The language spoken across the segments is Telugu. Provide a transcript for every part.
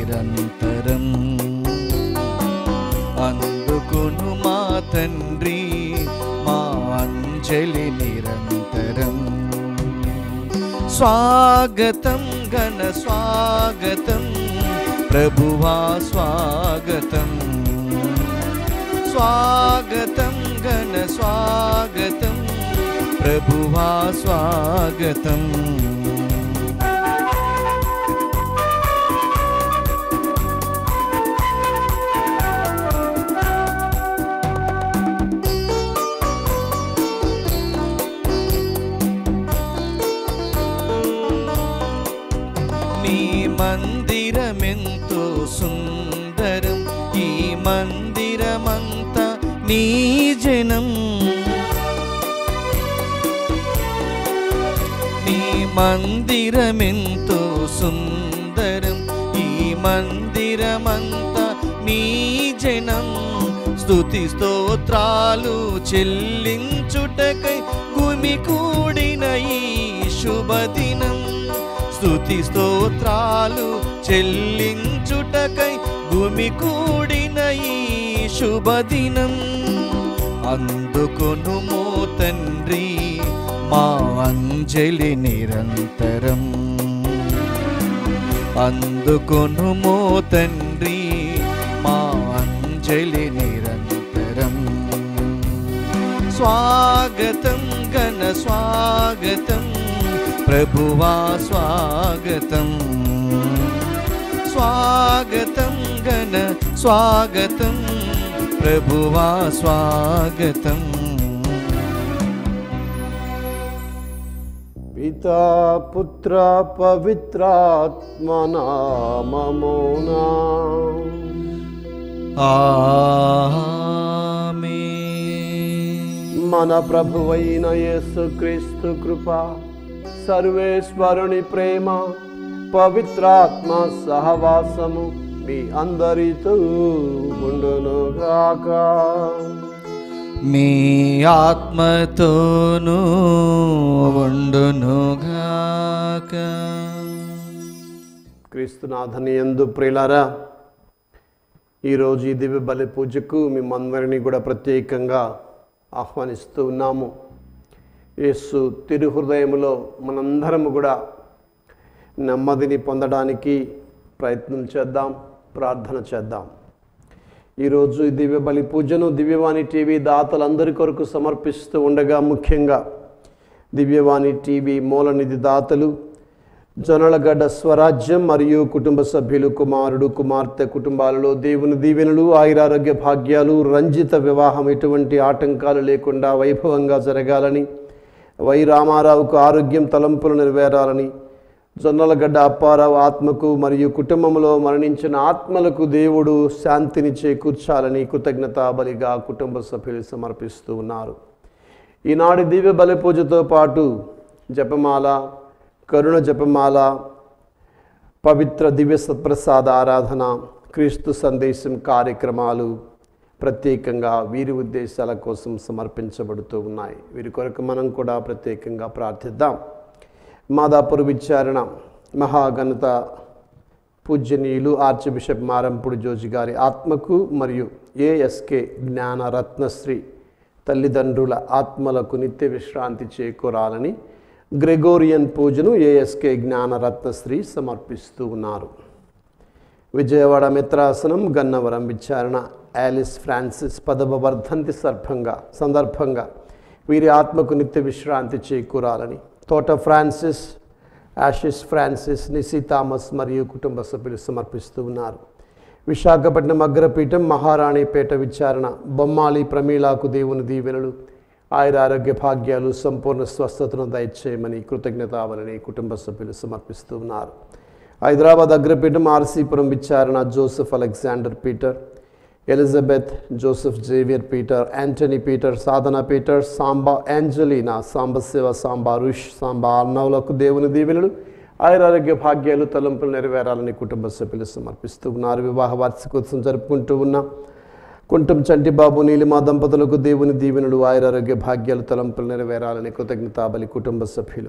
నిరంతరం. అందుకును మా తండ్రి మా అంజలి నిరంతరం. స్వాగతం ఘన స్వాగతం ప్రభువా స్వాగతం. స్వాగతం ఘన స్వాగతం ప్రభువా స్వాగతం. నీ మందిరమెంతో సుందరం, ఈ మందిరమంతా నీ జనం. నీ మందిరమెంతో సుందరం, ఈ మందిరమంతా నీ జనం. స్తుతి స్తోత్రాలు చెల్లించుటకై గుమికూడిన ఈ శుభదినం. స్తుతి స్తోత్రాలు చెల్లించుటకై గుమికూడిన ఈ శుభదినం. అందుకొనుము తండ్రి మా అంజలి నిరంతరం. అందుకొనుము తండ్రి మా అంజలి నిరంతరం. స్వాగతం ఘన స్వాగతం ప్రభువా స్వాగతం. స్వాగతం ఘన స్వాగతం ప్రభువా స్వాగతం. పితా పుత్ర పవిత్రాత్మ నామమునా ఆమేన్. మన ప్రభువైన యేసుక్రీస్తు కృప, సర్వేశ్వరుని ప్రేమ, పవిత్రాత్మ సహవాసము మీ అందరితో ఉండునుగాక. మీ ఆత్మతోనూ ఉండునుగాక. క్రీస్తునాథని యందు ప్రియులారా, ఈరోజు ఈ దివ్య బలి పూజకు మిమ్మందరినీ కూడా ప్రత్యేకంగా ఆహ్వానిస్తూ ఉన్నాము. యేసు తిరుహృదయములో మనందరము కూడా నెమ్మదిని పొందడానికి ప్రయత్నం చేద్దాం, ప్రార్థన చేద్దాం. ఈరోజు ఈ దివ్య బలి పూజను దివ్యవాణి టీవీ దాతలందరి కొరకు సమర్పిస్తూ ఉండగా, ముఖ్యంగా దివ్యవాణి టీవీ మూలనిధి దాతలు జొన్నలగడ్డ స్వరాజ్యం మరియు కుటుంబ సభ్యులు, కుమారుడు కుమార్తె కుటుంబాలలో దేవుని దీవెనలు, ఆయురారోగ్య భాగ్యాలు, రంజిత వివాహం ఎటువంటి ఆటంకాలు లేకుండా వైభవంగా జరగాలని, వై రామారావుకు ఆరోగ్యం తలంపులు నెరవేరాలని, జొన్నలగడ్డ అప్పారావు ఆత్మకు మరియు కుటుంబంలో మరణించిన ఆత్మలకు దేవుడు శాంతిని చేకూర్చాలని కృతజ్ఞతా బలిగా కుటుంబ సభ్యులు సమర్పిస్తూ ఉన్నారు. ఈనాటి దివ్య బలి పూజతో పాటు జపమాల, కరుణ జపమాల, పవిత్ర దివ్య సత్ప్రసాద ఆరాధన, క్రీస్తు సందేశం కార్యక్రమాలు ప్రత్యేకంగా వీరి ఉద్దేశాల కోసం సమర్పించబడుతూ ఉన్నాయి. వీరి కొరకు మనం కూడా ప్రత్యేకంగా ప్రార్థిద్దాం. మాదాపుర విచారణ మహాఘనత పూజ్యనీయులు ఆర్చ్ బిషప్ మారంపూడి జోజి గారి ఆత్మకు మరియు ఏఎస్కే జ్ఞాన రత్నశ్రీ తల్లిదండ్రుల ఆత్మలకు నిత్య విశ్రాంతి చేకూరాలని గ్రెగోరియన్ పూజను ఏఎస్కే జ్ఞాన రత్నశ్రీ సమర్పిస్తూ ఉన్నారు. విజయవాడ మిత్రాసనం గన్నవరం విచారణ ఆలిస్ ఫ్రాన్సిస్ 10వ వర్ధంతి సందర్భంగా వీరి ఆత్మకు నిత్య విశ్రాంతి చేకూరాలని తోట ఫ్రాన్సిస్, యాషిస్ ఫ్రాన్సిస్, నిసి థామస్ మరియు కుటుంబ సభ్యులు సమర్పిస్తూ ఉన్నారు. విశాఖపట్నం అగ్రపీఠం మహారాణిపేట విచారణ బొమ్మాలి ప్రమీలాకు దేవుని దీవెనలు, ఆయురారోగ్య భాగ్యాలు, సంపూర్ణ స్వస్థతను దయచేయమని కృతజ్ఞతావలని కుటుంబ సభ్యులు సమర్పిస్తూ ఉన్నారు. హైదరాబాద్ అగ్రపీఠం ఆర్సీపురం విచారణ Joseph Alexander Peter, Elizabeth Joseph Xavier Peter, Antony Peter, Sadhana Peter, Samba Angelina, Sambasiva, Samba రుష్, సాంబా అర్నవులకు దేవుని దీవెనలు, ఆయురారోగ్య భాగ్యాలు, తలంపులు నెరవేరాలని కుటుంబ సభ్యులు సమర్పిస్తూ ఉన్నారు. వివాహ వార్షికోత్సవం జరుపుకుంటూ ఉన్న కుంటం చంటిబాబు, నీలిమా దంపతులకు దేవుని దీవెనలు, ఆయురారోగ్య భాగ్యాలు, తలంపులు నెరవేరాలని కృతజ్ఞతాబలి కుటుంబ సభ్యులు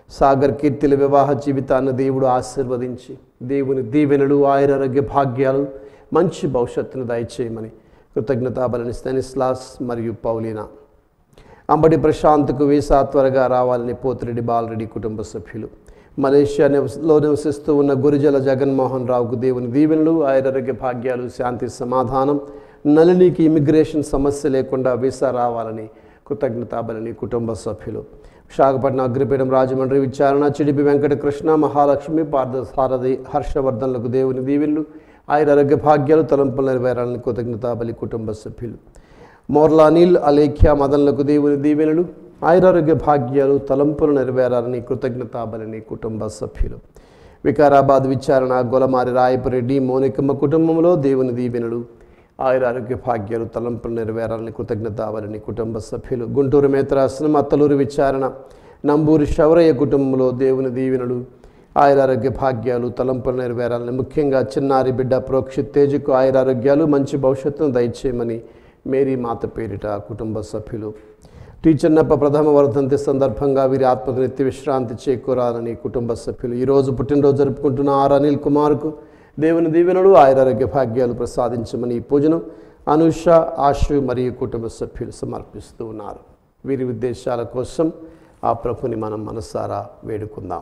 సాగర్ కీర్తిల వివాహ జీవితాన్ని దేవుడు ఆశీర్వదించి దేవుని దీవెనలు, ఆయురారోగ్య భాగ్యాలు, మంచి భవిష్యత్తును దయచేయమని కృతజ్ఞతాబలిని స్టానిస్లాస్ మరియు పౌలీనా. అంబటి ప్రశాంత్కు వీసా త్వరగా రావాలని పోతిరెడ్డి బాలరెడ్డి కుటుంబ సభ్యులు. మలేషియాలో నివసిస్తూ ఉన్న గురిజల జగన్మోహన్ రావుకు దేవుని దీవెనలు, ఆయురారోగ్య భాగ్యాలు, శాంతి సమాధానం, నళినికి ఇమిగ్రేషన్ సమస్య లేకుండా వీసా రావాలని కృతజ్ఞతాబలిని కుటుంబ సభ్యులు. విశాఖపట్నం అగ్రిపీఠం రాజమండ్రి విచారణ చిడిపి వెంకటకృష్ణ, మహాలక్ష్మి, పార్థసారథి, హర్షవర్ధన్లకు దేవుని దీవెనలు, ఆయురారోగ్య భాగ్యాలు, తలంపులు నెరవేరాలని కృతజ్ఞతాబలి కుటుంబ సభ్యులు. మోర్లా అనిల్, అలేఖ్య, మదన్లకు దేవుని దీవెనలు, ఆయురారోగ్య భాగ్యాలు, తలంపులు నెరవేరాలని కృతజ్ఞతాబలిని కుటుంబ సభ్యులు. వికారాబాద్ విచారణ గొలమారి రాయపరెడ్డి, మోనికమ్మ కుటుంబంలో దేవుని దీవెనలు, ఆయురారోగ్య భాగ్యాలు, తలంపులు నెరవేరాలని కృతజ్ఞతాబలిని కుటుంబ సభ్యులు. గుంటూరు మేత్రాసనం అత్తలూరు విచారణ నంబూరి శౌరయ్య కుటుంబంలో దేవుని దీవెనలు, ఆయురారోగ్య భాగ్యాలు, తలంపులు నెరవేరాలని, ముఖ్యంగా చిన్నారి బిడ్డ ప్రోక్షిత్ తేజకు ఆయురారోగ్యాలు, మంచి భవిష్యత్తును దయచేయమని మేరీ మాత పేరిట కుటుంబ సభ్యులు. టీచర్నప్ప ప్రథమ వర్ధంతి సందర్భంగా వీరి ఆత్మకు నిత్య విశ్రాంతి చేకూరాలని కుటుంబ సభ్యులు. ఈరోజు పుట్టినరోజు జరుపుకుంటున్న ఆర్ అనిల్ కుమార్కు దేవుని దీవెనలు, ఆయురారోగ్య భాగ్యాలు ప్రసాదించమని ఈ పూజను అనుష, ఆశు మరియు కుటుంబ సభ్యులు సమర్పిస్తూ ఉన్నారు. వీరి ఉద్దేశాల కోసం ఆ ప్రభుని మనం మనసారా వేడుకుందాం.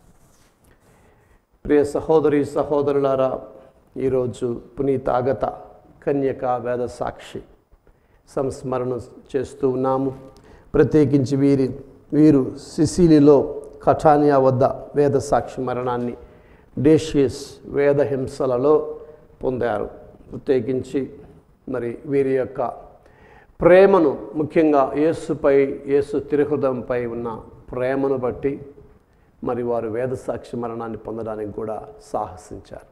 ప్రియ సహోదరి సహోదరులారా, ఈరోజు పునీత అగత కన్యక వేద సాక్షి సంస్మరణ చేస్తూ ఉన్నాము. ప్రత్యేకించి వీరు సిసిలీలో కటానియా వద్ద వేద సాక్షి మరణాన్ని డేషియస్ వేద హింసలలో పొందారు. ప్రత్యేకించి మరి వీరి యొక్క ప్రేమను, ముఖ్యంగా యేసుపై, యేసు తిరుహృదయంపై ఉన్న ప్రేమను బట్టి మరి వారు వేద సాక్షి మరణాన్ని పొందడానికి కూడా సాహసించారు.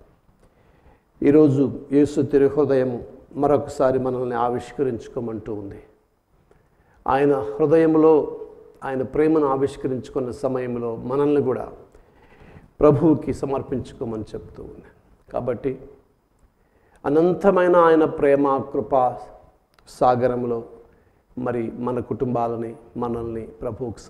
ఈరోజు యేసు తిరుహృదయం మరొకసారి మనల్ని ఆవిష్కరించుకోమంటూ ఉంది. ఆయన హృదయంలో ఆయన ప్రేమను ఆవిష్కరించుకున్న సమయంలో మనల్ని కూడా ప్రభువుకి సమర్పించుకోమని చెప్తూ ఉంది. కాబట్టి అనంతమైన ఆయన ప్రేమ కృపా సాగరంలో మరి మన కుటుంబాలని, మనల్ని ప్రభువుకి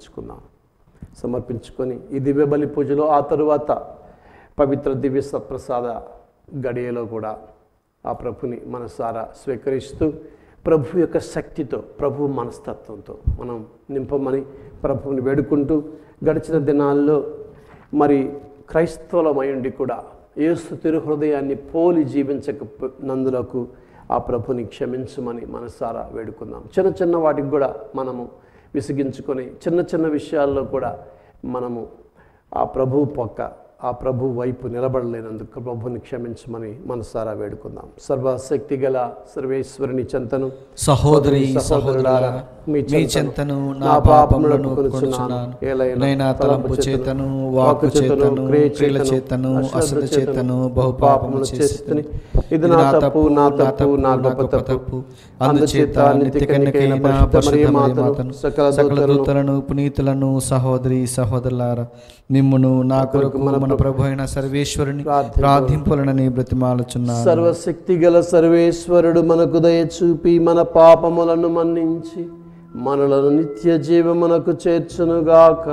సమర్పించుకొని ఈ దివ్య బలి పూజలో, ఆ తరువాత పవిత్ర దివ్య సత్ప్రసాద గడియలో కూడా ఆ ప్రభుని మనసారా స్వీకరిస్తూ ప్రభు యొక్క శక్తితో, ప్రభు మనస్తత్వంతో మనం నింపమని ప్రభువుని వేడుకుంటూ, గడిచిన దినాల్లో మరి క్రైస్తవులమైండి కూడా యేసు తిరుహృదయాన్ని పోలి జీవించకపోయినందులకు ఆ ప్రభుని క్షమించమని మనసారా వేడుకుందాం. చిన్న చిన్న వాటికి కూడా మనము విసిగించుకొని, చిన్న చిన్న విషయాల్లో కూడా మనము ఆ ప్రభు ఆ ప్రభు వైపు నిలబడలేనందుకు ప్రభుని క్షమించమని మనసారా వేడుకుందాం. సర్వశక్తి గల సర్వేశ్వరుని చెంతను, సహోదరి సహోదరులారా, మీ చెంతను నా పాపములను ఒప్పుకొనుచున్నాను. ఏలైనా తలంపు చేతను, వాక్కు చేతను, క్రియల చేతను, అశ్రద్ధ చేతను బహు పాపములు చేసితిని. ఇది నా తప్పు, నా గొప్ప తప్పు. అందుచేత నిత్య కన్యకైన పరిశుద్ధ మరియమాతను, సకల దూతలను, పునీతులను, సహోదరి సహోదరులారా, మిమ్మును నా కొరకు మన ప్రభు అయిన సర్వేశ్వరుని ప్రార్థింపులనని బ్రతిమాలుచున్నాను. సర్వశక్తి గల సర్వేశ్వరుడు మనకు దయ చూపి మన పాపములను మన్నించి మనలను నిత్య జీవమునకు చేర్చునుగాక.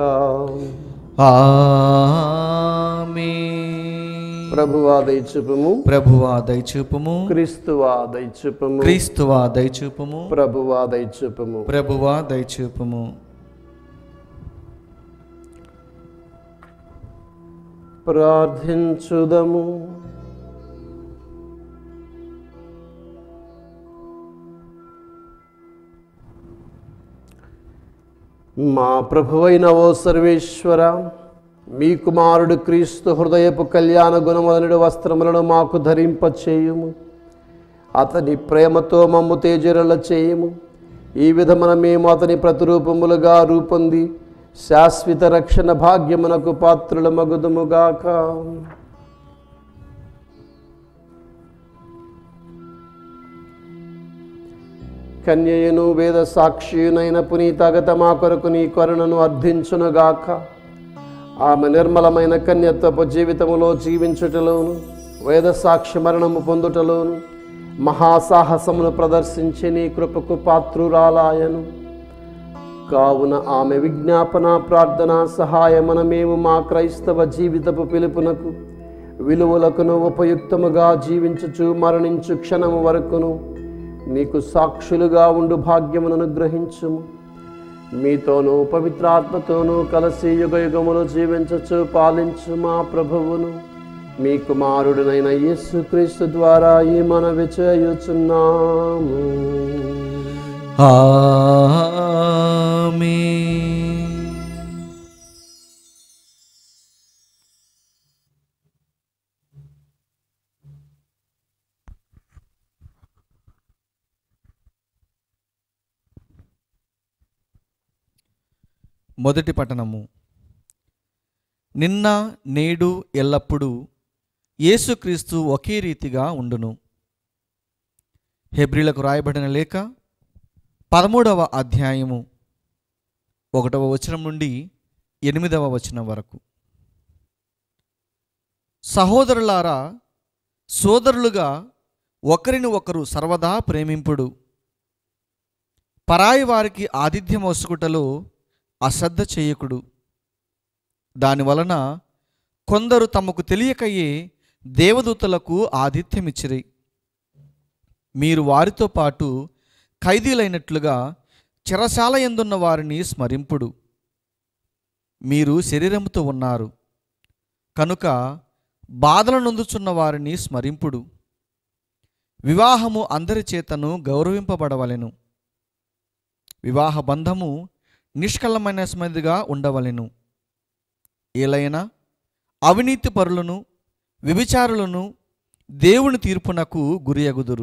ఆమేన్. ప్రభువా దయచూపుము, ప్రభువా దయచూపుము, క్రీస్తువా దయచూపుము, క్రీస్తువా దయచూపుము, ప్రభువా దయచూపుము, ప్రభువా దయచూపుము. ప్రార్థించుదము. మా ప్రభువైన ఓ సర్వేశ్వర, మీ కుమారుడు క్రీస్తు హృదయపు కళ్యాణ గుణములనుడు వస్త్రములను మాకు ధరింపచేయుము. అతని ప్రేమతో మమ్ము తేజరల చేయుము. ఈ విధమున మేము అతని ప్రతిరూపములుగా రూపొంది శాశ్వత రక్షణ భాగ్యమునకు పాత్రుల మగుదుముగాక. కన్యయను వేద సాక్షియునైన పునీత అగత మా కొరకు నీ కరుణను అర్థించునుగాక. ఆమె నిర్మలమైన కన్యత్వపు జీవితములో జీవించుటలోను, వేద సాక్షి మరణము పొందుటలోను మహాసాహసమును ప్రదర్శించి నీ కృపకు పాత్రురాలాయను. కావున ఆమె విజ్ఞాపన ప్రార్థన సహాయమనమేము మా క్రైస్తవ జీవితపు పిలుపునకు విలువలకును ఉపయుక్తముగా జీవించుచు మరణించు క్షణము వరకును నీకు సాక్షులుగా ఉండు భాగ్యమును అనుగ్రహించుము. మీతోనూ పవిత్రాత్మతోనూ కలిసి యుగయుగములు జీవించుచు పాలించు మా ప్రభువును మీ కుమారుడునైన యేసుక్రీస్తు ద్వారా ఈ మనవి చేయుచున్నాము. ఆమేన్. మొదటి పఠనము. నిన్న నేడు ఎల్లప్పుడూ యేసుక్రీస్తు ఒకే రీతిగా ఉండును. హెబ్రీలకు రాయబడిన లేఖ 13వ అధ్యాయము 1వ వచనం నుండి 8వ వచనం వరకు. సహోదరులారా, సోదరులుగా ఒకరిని ఒకరు సర్వదా ప్రేమింపుడు. పరాయి వారికి ఆతిథ్యం వసుకుటలో అశ్రద్ధ చేయకుడు. దానివలన కొందరు తమకు తెలియకయే దేవదూతలకు ఆతిథ్యమిచ్చిరి. మీరు వారితో పాటు ఖైదీలైనట్లుగా చెరసాల యందున్న వారిని స్మరింపుడు. మీరు శరీరముతో ఉన్నారు కనుక బాధలు నొందుచున్న వారిని స్మరింపుడు. వివాహము అందరి చేతను గౌరవింపబడవలెను. వివాహ బంధము నిష్కలమైనదిగా ఉండవలెను. ఏలైనా అవినీతి పరులను వ్యభిచారులను దేవుని తీర్పునకు గురియగుదురు.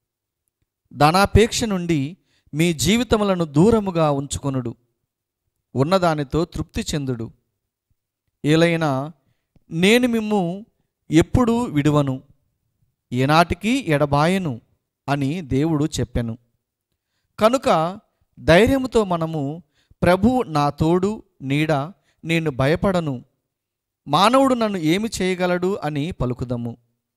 ధనాపేక్ష నుండి మీ జీవితములను దూరముగా ఉంచుకొనుడు. ఉన్నదానితో తృప్తి చెందుడు. ఏలైనా నేను మిమ్ము ఎప్పుడూ విడువను, ఏనాటికి ఎడబాయను అని దేవుడు చెప్పెను. కనుక ధైర్యముతో మనము ప్రభువు నా తోడు నీడ, నేను భయపడను, మానవుడు నన్ను ఏమి చేయగలడు అని పలుకుదము.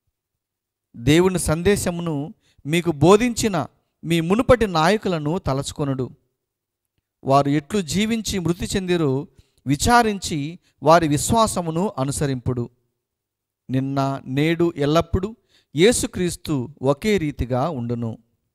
దేవుని సందేశమును మీకు బోధించిన మీ మునుపటి నాయకులను తలచుకొనుడు. వారు ఎట్లు జీవించి మృతి చెందిరో విచారించి వారి విశ్వాసమును అనుసరింపుడు. నిన్న నేడు ఎల్లప్పుడూ యేసుక్రీస్తు ఒకే రీతిగా ఉండును.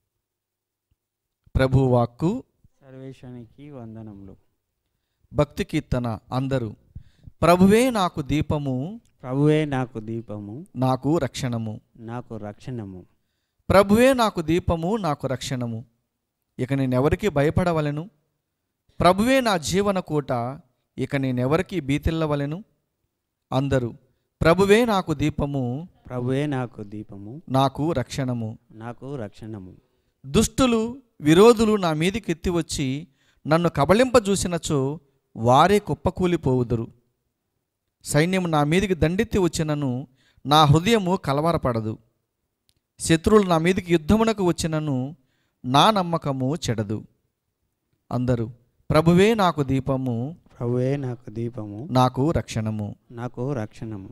ప్రభువాక్కు. సర్వేశానికి వందనములు. భక్తి కీర్తన. అందరూ. ప్రభువే నాకు దీపము, ప్రభువే నాకు దీపము, నాకు రక్షణము. నాకు రక్షణము. ప్రభువే నాకు దీపము, నాకు రక్షణము. ఇక నేనెవరికి భయపడవలెను? ప్రభువే నా జీవన కూట, ఇక నేనెవరికి భీతిల్లవలెను? అందరూ. ప్రభువే నాకు దీపము, ప్రభువే నాకు దీపము, నాకు రక్షణము. నాకు రక్షణము. దుష్టులు విరోధులు నా మీదికి ఎత్తి వచ్చి నన్ను కబళింపజూసినచో వారే కుప్పకూలిపోవుదురు. సైన్యము నా మీదికి దండెత్తి వచ్చినను నా హృదయము కలవరపడదు. శత్రువులు నా మీదికి యుద్ధమునకు వచ్చినను నా నమ్మకము చెడదు. అందరూ. ప్రభువే నాకు దీపము, ప్రభువే నాకు దీపము, నాకు రక్షణము. నాకు రక్షణము.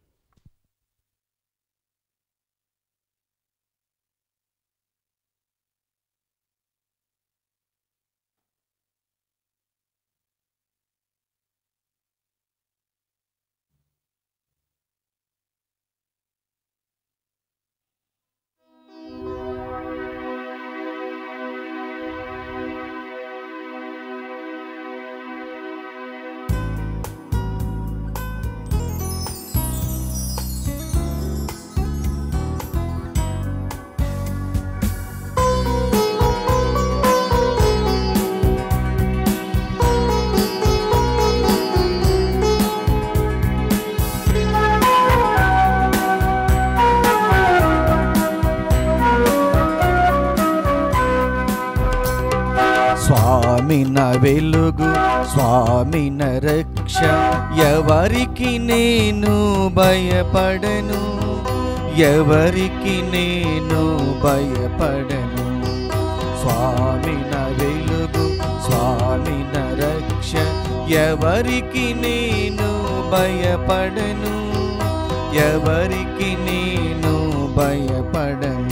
స్వామిన వెలుగు, స్వామిన రక్ష, ఎవరికి నేను భయపడను, ఎవరికి నేను భయపడను. స్వామిన వెలుగు, స్వామిన రక్ష, ఎవరికి నేను భయపడను, ఎవరికి నేను భయపడను.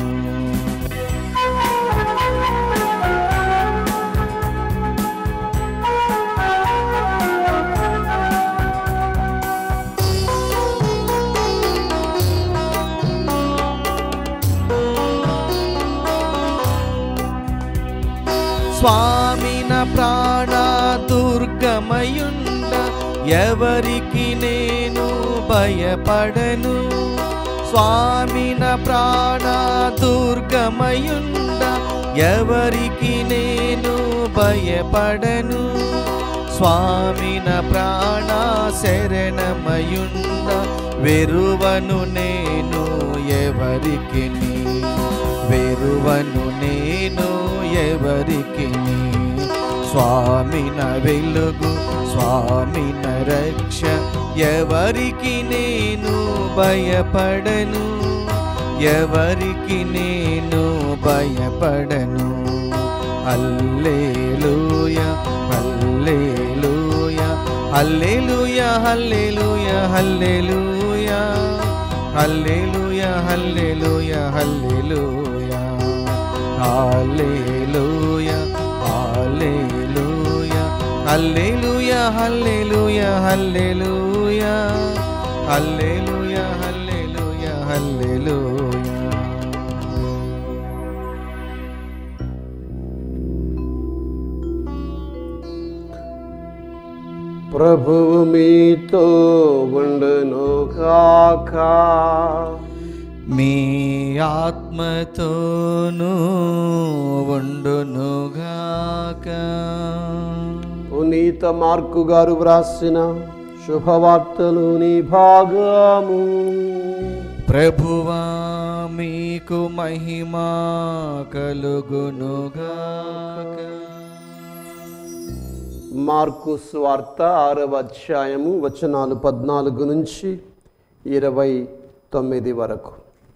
స్వామి నా ప్రాణ దుర్గమయుండ ఎవరికి నేను భయపడను. స్వామి నా ప్రాణ దుర్గమయుండ ఎవరికి నేను భయపడను. స్వామి నా ప్రాణ శరణమయుండ వెరువను నేను ఎవరికి, వెరువను నేను ఎవరికి. స్వామి నా వెలుగు, స్వామి నా రక్ష ఎవరికి నేను భయపడను, ఎవరికి నేను భయపడను. హల్లెలూయా హల్లెలూయా హల్లెలూయా హల్లెలూయా హల్లెలూయా హల్లెలూయా హల్లెలూయా హల్లెలూయా హల్లెలూయా హల్లెలూయా హల్లెలూయా హల్లెలూయా హల్లెలూయా హల్లెలూయా హల్లెలూయా హల్లెలూయా. ప్రభువు మీతో ఉండును గాక. మీ ఆత్మతోనూ ఉండును గాక. పునీత మార్కు గారు వ్రాసిన శుభవార్తలోని భాగము. ప్రభువా మీకు మహిమా కలుగును గాక. మార్కు సువార్త 6వ అధ్యాయము వచనాలు 14 నుంచి 29 వరకు.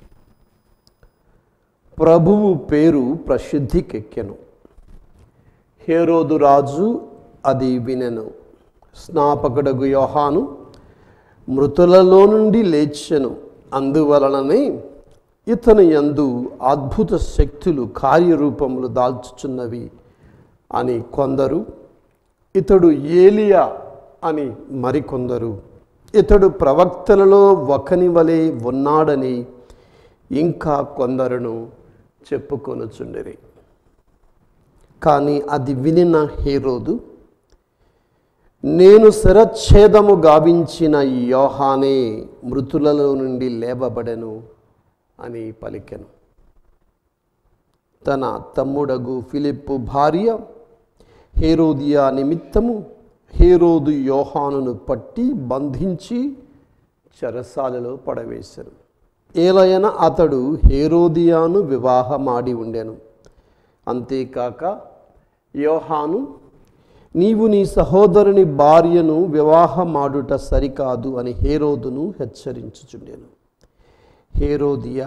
ప్రభువు పేరు ప్రసిద్ధికెక్కెను. హేరోదు రాజు అది వినెను. స్నాపకుడగు యోహాను మృతులలో నుండి లేచెను. అందువలననే ఇతని యందు అద్భుత శక్తులు కార్యరూపములు దాల్చుచున్నవి అని కొందరు, ఇతడు ఏలియా అని మరికొందరు, ఇతడు ప్రవక్తలలో ఒకని వలె ఉన్నాడని ఇంకా కొందరును చెప్పుకొనుచుండిరి. కానీ అది వినిన హేరోదు, నేను శిరచ్ఛేదము గావించిన యోహానే మృతులలో నుండి లేవబడెను అని పలికెను. తన తమ్ముడగు ఫిలిప్పు భార్య హేరోదియా నిమిత్తము హేరోదు యోహానును పట్టి బంధించి చెరసాలలో పడవేశారు. ఏలయన అతడు హేరోదియాను వివాహమాడి ఉండెను. అంతేకాక యోహాను, నీవు నీ సహోదరుని భార్యను వివాహమాడుట సరికాదు అని హేరోదును హెచ్చరించుచుండెను. హేరోదియా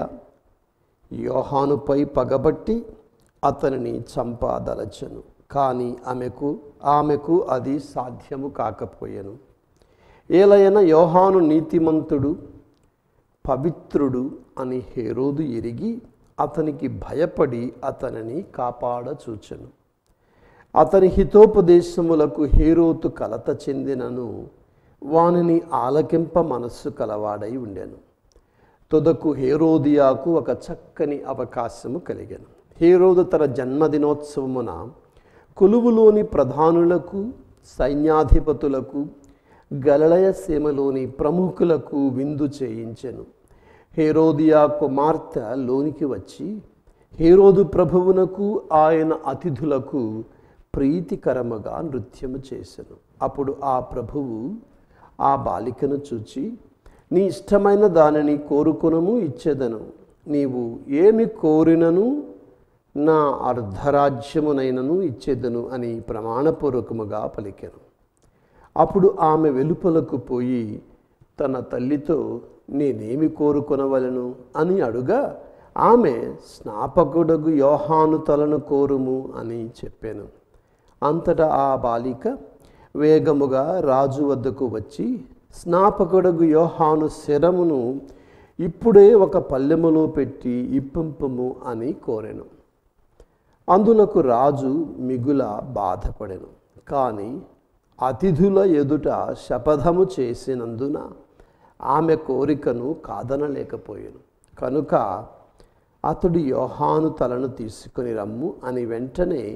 యోహానుపై పగబట్టి అతనిని చంపదలచెను. కానీ ఆమెకు అది సాధ్యము కాకపోయెను. ఏలయన యోహాను నీతిమంతుడు, పవిత్రుడు అని హేరోదు ఎరిగి అతనికి భయపడి అతనిని కాపాడచూచెను. అతని హితోపదేశములకు హేరోదు కలత చెందినను వానిని ఆలకింప మనస్సు కలవాడై ఉండెను. తుదకు హేరోదియాకు ఒక చక్కని అవకాశము కలిగెను. హేరోదు తన జన్మదినోత్సవమున కొలువులోని ప్రధానులకు, సైన్యాధిపతులకు, గలిలయ సీమలోని ప్రముఖులకు విందు చేయించెను. హేరోదియా కుమార్తె లోనికి వచ్చి హేరోదు ప్రభువునకు ఆయన అతిథులకు ప్రీతికరముగా నృత్యము చేసెను. అప్పుడు ఆ ప్రభువు ఆ బాలికను చూచి, నీ ఇష్టమైన దానిని కోరుకొనుము, ఇచ్చేదను. నీవు ఏమి కోరినను నా అర్ధరాజ్యమునైనను ఇచ్చేదను అని ప్రమాణపూర్వకముగా పలికెను. అప్పుడు ఆమె వెలుపలకు పోయి తన తల్లితో, నేనేమి కోరుకొనవలను అని అడుగా, ఆమె స్నాపకుడగు యోహాను తలను కోరుము అని చెప్పాను. అంతటా ఆ బాలిక వేగముగా రాజు వద్దకు వచ్చి స్నాపకుడగు యోహాను శిరమును ఇప్పుడే ఒక పల్లెములో పెట్టి ఇప్పింపుము అని కోరెను. అందులకు రాజు మిగుల బాధపడెను. కానీ అతిథుల ఎదుట శపథము చేసినందున ఆమె కోరికను కాదనలేకపోయాను. కనుక అతడు యోహాను తలను తీసుకుని రమ్ము అని వెంటనే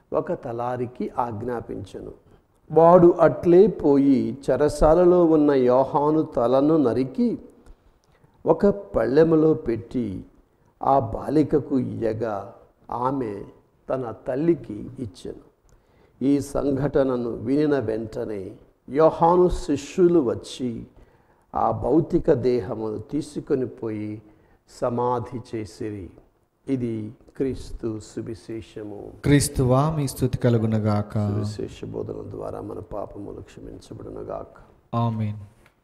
ఒక తలారికి ఆజ్ఞాపించెను. వాడు అట్లే పోయి చెరసాలలో ఉన్న యోహాను తలను నరికి ఒక పళ్ళెములో పెట్టి ఆ బాలికకు ఇయ్యగా ఆమె తన తల్లికి ఇచ్చెను. ఈ సంఘటనను వినిన వెంటనే యోహాను శిష్యులు వచ్చి ఆ భౌతిక దేహమును తీసుకొని పోయి సమాధి చేసిరి. ఇది క్రీస్తు సువిశేషము. క్రీస్తువా మీ స్తుతి కలుగునగాక. సువిశేష బోధన ద్వారా మన పాపములు క్షమించబడునుగాక. ఆమేన్.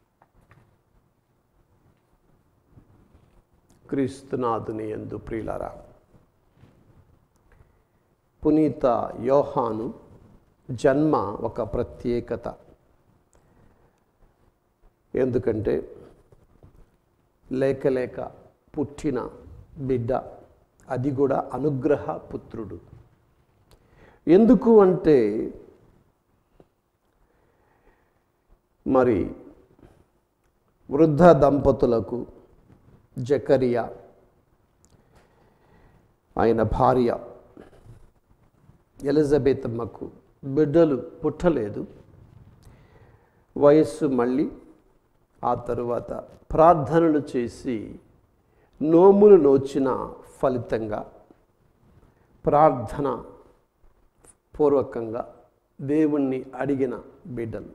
క్రీస్తునాథుని యందు ప్రియులారా, పునీత యోహాను జన్మ ఒక ప్రత్యేకత. ఎందుకంటే లేక పుట్టిన బిడ్డ, అది కూడా అనుగ్రహ పుత్రుడు. ఎందుకు అంటే మరి వృద్ధ దంపతులకు జకరియా ఆయన భార్య ఎలిజబెత్ అమ్మకు బిడ్డలు పుట్టలేదు. వయస్సు మళ్ళీ ఆ తరువాత ప్రార్థనలు చేసి నోములు నోచిన ఫలితంగా ప్రార్థన పూర్వకంగా దేవుణ్ణి అడిగిన బిడ్డలు.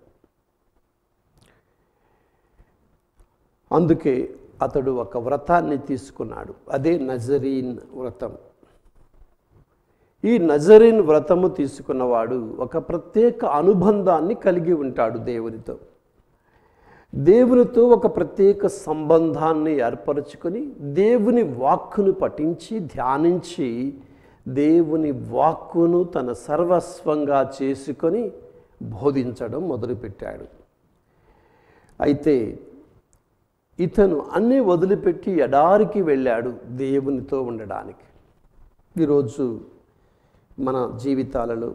అందుకే అతడు ఒక వ్రతాన్ని తీసుకున్నాడు. అదే నజరీన్ వ్రతం. ఈ నజరీన్ వ్రతము తీసుకున్నవాడు ఒక ప్రత్యేక అనుబంధాన్ని కలిగి ఉంటాడు దేవునితో. దేవునితో ఒక ప్రత్యేక సంబంధాన్ని ఏర్పరచుకొని దేవుని వాక్కును పఠించి ధ్యానించి దేవుని వాక్కును తన సర్వస్వంగా చేసుకొని బోధించడం మొదలుపెట్టాడు. అయితే ఇతను అన్నీ వదిలిపెట్టి ఎడారికి వెళ్ళాడు దేవునితో ఉండడానికి. ఈరోజు మన జీవితాలలో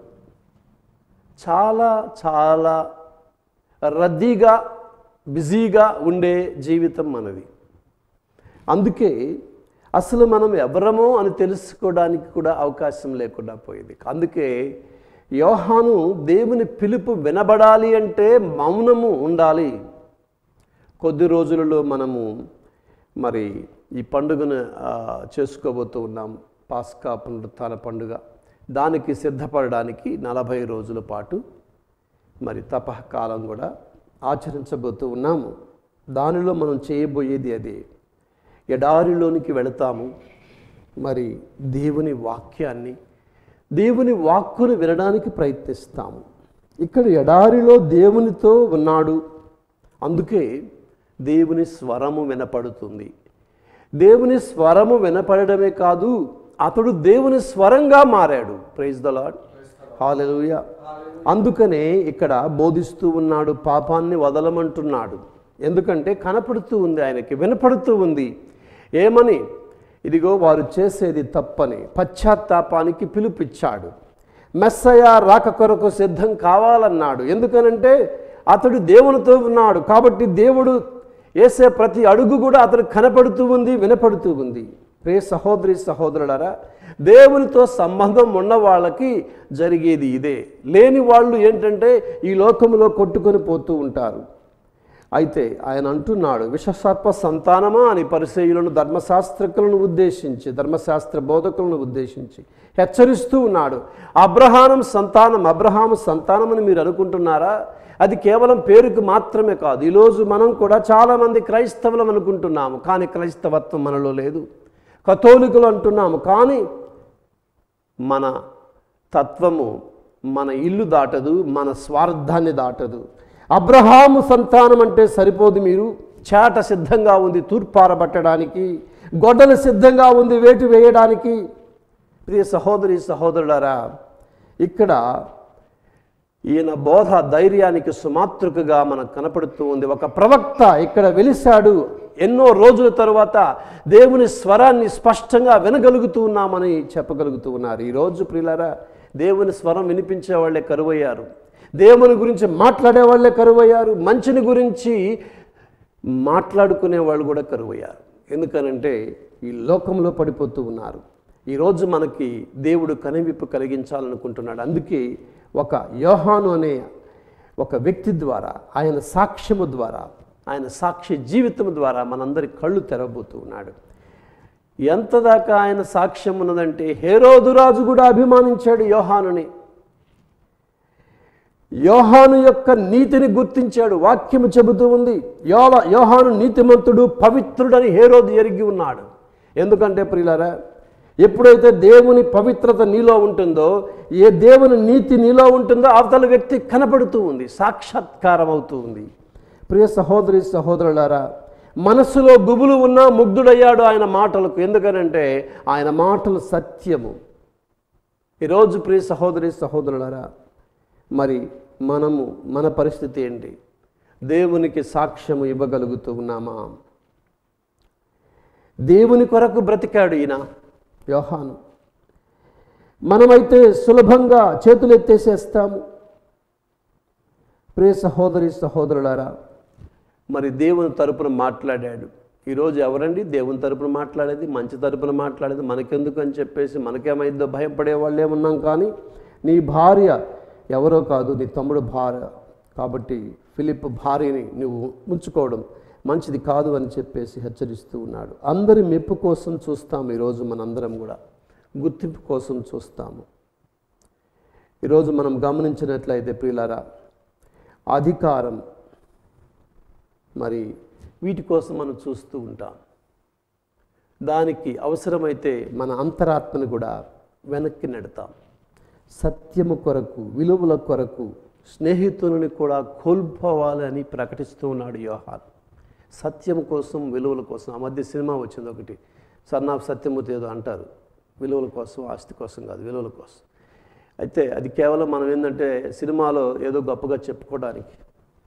చాలా చాలా రద్దీగా బిజీగా ఉండే జీవితం మనది. అందుకే అసలు మనం ఎవరమో అని తెలుసుకోవడానికి కూడా అవకాశం లేకుండా పోయింది. అందుకే యోహాను దేవుని పిలుపు వినబడాలి అంటే మౌనము ఉండాలి. కొద్ది రోజులలో మనము మరి ఈ పండుగను చేసుకోబోతూ ఉన్నాం, పాస్కా పునరుత్థాన పండుగ. దానికి సిద్ధపడడానికి 40 రోజుల పాటు మరి తపకాలం కూడా ఆచరించబోతూ ఉన్నాము. దానిలో మనం చేయబోయేది అదే. ఎడారిలోనికి వెళతాము, మరి దేవుని వాక్యాన్ని, దేవుని వాక్కును వినడానికి ప్రయత్నిస్తాము. ఇక్కడ ఎడారిలో దేవునితో ఉన్నాడు, అందుకే దేవుని స్వరము వినపడుతుంది. దేవుని స్వరము వినపడమే కాదు, అతడు దేవుని స్వరంగా మారాడు. Praise the Lord, hallelujah. అందుకనే ఇక్కడ బోధిస్తూ ఉన్నాడు, పాపాన్ని వదలమంటున్నాడు. ఎందుకంటే కనపడుతూ ఉంది, ఆయనకి వినపడుతూ ఉంది. ఏమని? ఇదిగో వారు చేసేది తప్పని పశ్చాత్తాపానికి పిలుపిచ్చాడు. మెస్సయా రాక కొరకు సిద్ధం కావాలన్నాడు. ఎందుకనంటే అతడు దేవునితో ఉన్నాడు కాబట్టి దేవుడు వేసే ప్రతి అడుగు కూడా అతడు కనపడుతూ ఉంది, వినపడుతూ ఉంది. ప్రియ సహోదరి సహోదరులారా, దేవునితో సంబంధం ఉన్న వాళ్ళకి జరిగేది ఇదే. లేని వాళ్ళు ఏంటంటే ఈ లోకంలో కొట్టుకొని పోతూ ఉంటారు. అయితే ఆయన అంటున్నాడు, విషసర్ప సంతానమా అని పరిసయ్యులను ధర్మశాస్త్రకులను ఉద్దేశించి, ధర్మశాస్త్ర బోధకులను ఉద్దేశించి హెచ్చరిస్తూ ఉన్నాడు. అబ్రహాము సంతానం అని మీరు అనుకుంటున్నారా? అది కేవలం పేరుకు మాత్రమే కాదు. ఈరోజు మనం కూడా చాలామంది క్రైస్తవులం అనుకుంటున్నాము, కానీ క్రైస్తవత్వం మనలో లేదు. కథోలికులు అంటున్నాము, కానీ మన తత్వము మన ఇల్లు దాటదు, మన స్వార్థాన్ని దాటదు. అబ్రహాము సంతానం అంటే సరిపోదు. మీరు చేట సిద్ధంగా ఉంది తూర్పారబట్టడానికి, గొడ్డలు సిద్ధంగా ఉంది వేటు వేయడానికి. ప్రియ సహోదరి సహోదరులారా, ఇక్కడ ఈయన బోధ ధైర్యానికి సుమాతృకగా మనకు కనపడుతూ ఉంది. ఒక ప్రవక్త ఇక్కడ వెలిశాడు. ఎన్నో రోజుల తరువాత దేవుని స్వరాన్ని స్పష్టంగా వినగలుగుతూ ఉన్నామని చెప్పగలుగుతూ ఉన్నారు. ఈరోజు ప్రియులారా, దేవుని స్వరం వినిపించే వాళ్ళే కరువయ్యారు, దేవుని గురించి మాట్లాడే వాళ్ళే కరువయ్యారు, మంచిని గురించి మాట్లాడుకునే వాళ్ళు కూడా కరువయ్యారు. ఎందుకనంటే ఈ లోకంలో పడిపోతూ ఉన్నారు. ఈరోజు మనకి దేవుడు కనువిప్పు కలిగించాలనుకుంటున్నాడు. అందుకే ఒక యోహాను అనే ఒక వ్యక్తి ద్వారా, ఆయన సాక్ష్యము ద్వారా, ఆయన సాక్ష్య జీవితం ద్వారా మనందరి కళ్ళు తెరవబోతూ ఉన్నాడు. ఎంత దాకా ఆయన సాక్ష్యం ఉన్నదంటే హేరోదు రాజు కూడా అభిమానించాడు యోహానుని. యోహాను యొక్క నీతిని గుర్తించాడు. వాక్యము చెబుతూ ఉంది, యోహాను నీతిమంతుడు, పవిత్రుడని హేరోదు ఎరిగి ఉన్నాడు. ఎందుకంటే ప్రియులారా, ఎప్పుడైతే దేవుని పవిత్రత నీలో ఉంటుందో, ఏ దేవుని నీతి నీలో ఉంటుందో అవతల వ్యక్తి కనపడుతూ ఉంది, సాక్షాత్కారం అవుతూ ఉంది. ప్రియ సహోదరి సహోదరులారా, మనసులో గుబులు ఉన్నా ముగ్ధుడయ్యాడు ఆయన మాటలకు. ఎందుకనంటే ఆయన మాటలు సత్యము. ఈరోజు ప్రియ సహోదరి సహోదరులారా, మరి మన పరిస్థితి ఏంటి? దేవునికి సాక్ష్యము ఇవ్వగలుగుతూ ఉన్నామా? దేవుని కొరకు బ్రతికాడు ఈయన యోహాను. మనమైతే సులభంగా చేతులు ఎత్తేసేస్తాము. ప్రియ సహోదరి సహోదరులారా, మరి దేవుని తరపున మాట్లాడాడు. ఈరోజు ఎవరండి దేవుని తరపున మాట్లాడేది, మంచి తరపున మాట్లాడేది? మనకెందుకు అని చెప్పేసి మనకేమైందో భయపడే వాళ్ళే ఉన్నాం. కానీ నీ భార్య ఎవరో కాదు, నీ తమ్ముడు భార్య. కాబట్టి ఫిలిప్ భార్యని నువ్వు ఉంచుకోవడం మంచిది కాదు అని చెప్పేసి హెచ్చరిస్తూ ఉన్నాడు. అందరి మెప్పు కోసం చూస్తాము. ఈరోజు మనందరం కూడా గుర్తింపు కోసం చూస్తాము. ఈరోజు మనం గమనించినట్లయితే ప్రియులారా, అధికారం మరి వీటి కోసం మనం చూస్తూ ఉంటాం. దానికి అవసరమైతే మన అంతరాత్మను కూడా వెనక్కి నెడతాం. సత్యము కొరకు, విలువల కొరకు స్నేహితులని కూడా కోల్పోవాలని ప్రకటిస్తూ ఉన్నాడు యోహాను. సత్యం కోసం, విలువల కోసం. ఆ మధ్య సినిమా వచ్చింది ఒకటి, సన్ ఆఫ్ సత్యమూర్తి ఏదో అంటారు. విలువల కోసం, ఆస్తి కోసం కాదు, విలువల కోసం. అయితే అది కేవలం మనం ఏంటంటే సినిమాలో ఏదో గొప్పగా చెప్పుకోవడానికి.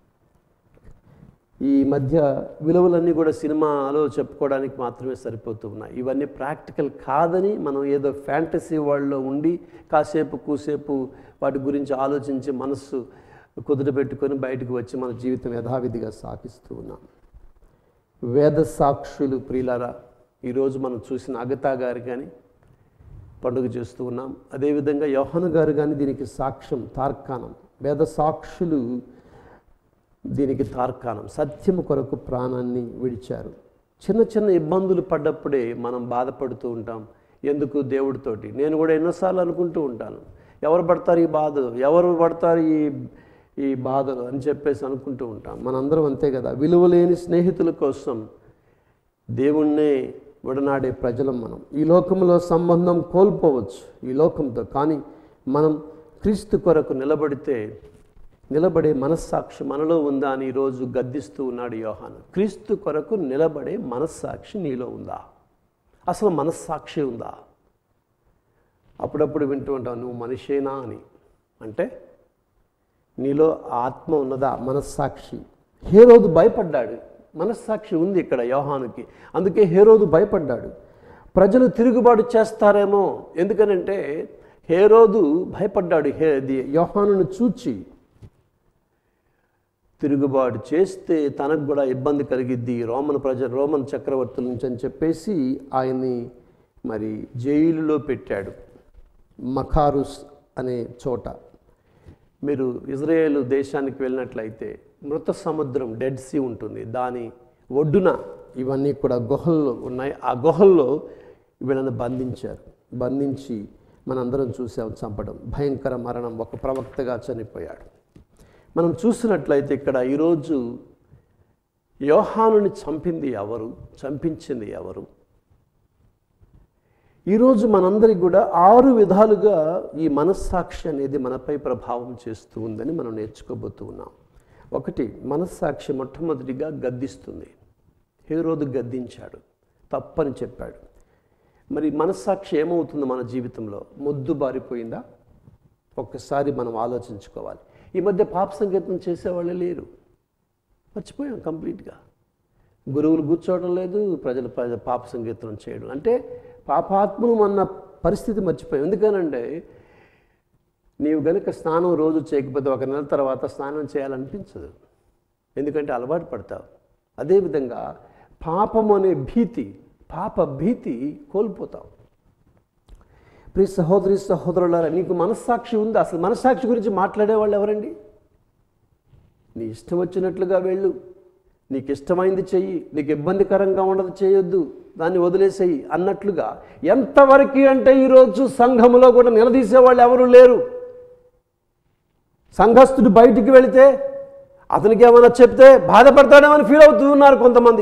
ఈ మధ్య విలువలన్నీ కూడా సినిమాలో చెప్పుకోవడానికి మాత్రమే సరిపోతూ ఉన్నాయి. ఇవన్నీ ప్రాక్టికల్ కాదని మనం ఏదో ఫ్యాంటసీ వరల్డ్లో ఉండి కూసేపు వాటి గురించి ఆలోచించి మనస్సు కుదుటపెట్టుకొని బయటకు వచ్చి మన జీవితం యథావిధిగా సాగిస్తూ ఉన్నాం. వేద సాక్షులు ప్రియులారా, ఈరోజు మనం చూసిన అగతా గారు కానీ పండుగ చేస్తూ ఉన్నాం. అదేవిధంగా యోహాను గారు కానీ దీనికి సాక్ష్యం, తార్కాణం. వేద సాక్షులు దీనికి తార్కాణం. సత్యము కొరకు ప్రాణాన్ని విడిచారు. చిన్న చిన్న ఇబ్బందులు పడ్డప్పుడే మనం బాధపడుతూ ఉంటాం. ఎందుకు దేవుడితోటి? నేను కూడా ఎన్నోసార్లు అనుకుంటూ ఉంటాను, ఎవరు పడతారు ఈ బాధలు, ఎవరు పడతారు ఈ బాధలు అని చెప్పేసి అనుకుంటూ ఉంటాం. మనందరం అంతే కదా. విలువలేని స్నేహితుల కోసం దేవుణ్ణే విడనాడే ప్రజలం మనం. ఈ లోకంలో సంబంధం కోల్పోవచ్చు ఈ లోకంతో, కానీ మనం క్రీస్తు కొరకు నిలబడే మనస్సాక్షి మనలో ఉందా అని ఈరోజు గద్దిస్తూ ఉన్నాడు యోహాను. క్రీస్తు కొరకు నిలబడే మనస్సాక్షి నీలో ఉందా? అసలు మనస్సాక్షి ఉందా? అప్పుడప్పుడు వింటూ ఉంటాం, నువ్వు మనిషేనా అని. అంటే నీలో ఆత్మ ఉన్నదా? మనస్సాక్షి. హేరోదు భయపడ్డాడు. మనస్సాక్షి ఉంది ఇక్కడ యోహానుకి, అందుకే హేరోదు భయపడ్డాడు. ప్రజలు తిరుగుబాటు చేస్తారేమో, ఎందుకనంటే హేరోదు భయపడ్డాడు యోహానును చూచి. తిరుగుబాటు చేస్తే తనకు కూడా ఇబ్బంది కలిగిద్ది రోమన్ చక్రవర్తుల నుంచి అని చెప్పేసి ఆయన్ని మరి జైలులో పెట్టాడు, మఖారుస్ అనే చోట. మీరు ఇజ్రాయేల్ దేశానికి వెళ్ళినట్లయితే మృత సముద్రం, డెడ్ సీ ఉంటుంది. దాని ఒడ్డున ఇవన్నీ కూడా గుహల్లో ఉన్నాయి. ఆ గుహల్లో వీళ్ళని బంధించి మనందరం చూసాం చంపడం, భయంకర మరణం. ఒక ప్రవక్తగా చనిపోయాడు. మనం చూసినట్లయితే ఇక్కడ ఈరోజు యోహానుని చంపించింది ఎవరు? ఈరోజు మనందరికి కూడా 6 విధాలుగా ఈ మనస్సాక్షి అనేది మనపై ప్రభావం చేస్తూ ఉందని మనం నేర్చుకోబోతూ ఉన్నాం. 1, మనస్సాక్షి మొట్టమొదటిగా గద్దిస్తుంది. హేరోదు గద్దించాడు, తప్పని చెప్పాడు. మరి మనస్సాక్షి ఏమవుతుంది మన జీవితంలో? మొద్దుబారిపోయిందా? ఒక్కసారి మనం ఆలోచించుకోవాలి. ఈ మధ్య పాప సంకీర్తన చేసేవాళ్ళే లేరు, మర్చిపోయాం కంప్లీట్గా. గురువులు కూర్చోవడం లేదు, ప్రజలు పాప సంకీర్తనం చేయడం. అంటే పాపాత్మను అన్న పరిస్థితి మర్చిపోయాం. ఎందుకనంటే నీవు గనుక స్నానం రోజు చేయకపోతే 1 నెల తర్వాత స్నానం చేయాలనిపించదు, ఎందుకంటే అలవాటు పడతావు. అదేవిధంగా పాపం అనే పాప భీతి కోల్పోతావు. ప్రియ సహోదరి సహోదరులారా, నీకు మనస్సాక్షి ఉంది? అసలు మనస్సాక్షి గురించి మాట్లాడేవాళ్ళు ఎవరండి? నీ ఇష్టం వచ్చినట్లుగా వెళ్ళు, నీకు ఇష్టమైంది చెయ్యి, నీకు ఇబ్బందికరంగా ఉండదు చేయొద్దు, దాన్ని వదిలేసేయి అన్నట్లుగా. ఎంతవరకు అంటే ఈరోజు సంఘములో కూడా నిలదీసేవాళ్ళు ఎవరు లేరు. సంఘస్థుడు బయటికి వెళితే అతనికి ఏమైనా చెప్తే బాధపడతాడేమని ఫీల్ అవుతూ ఉన్నారు కొంతమంది.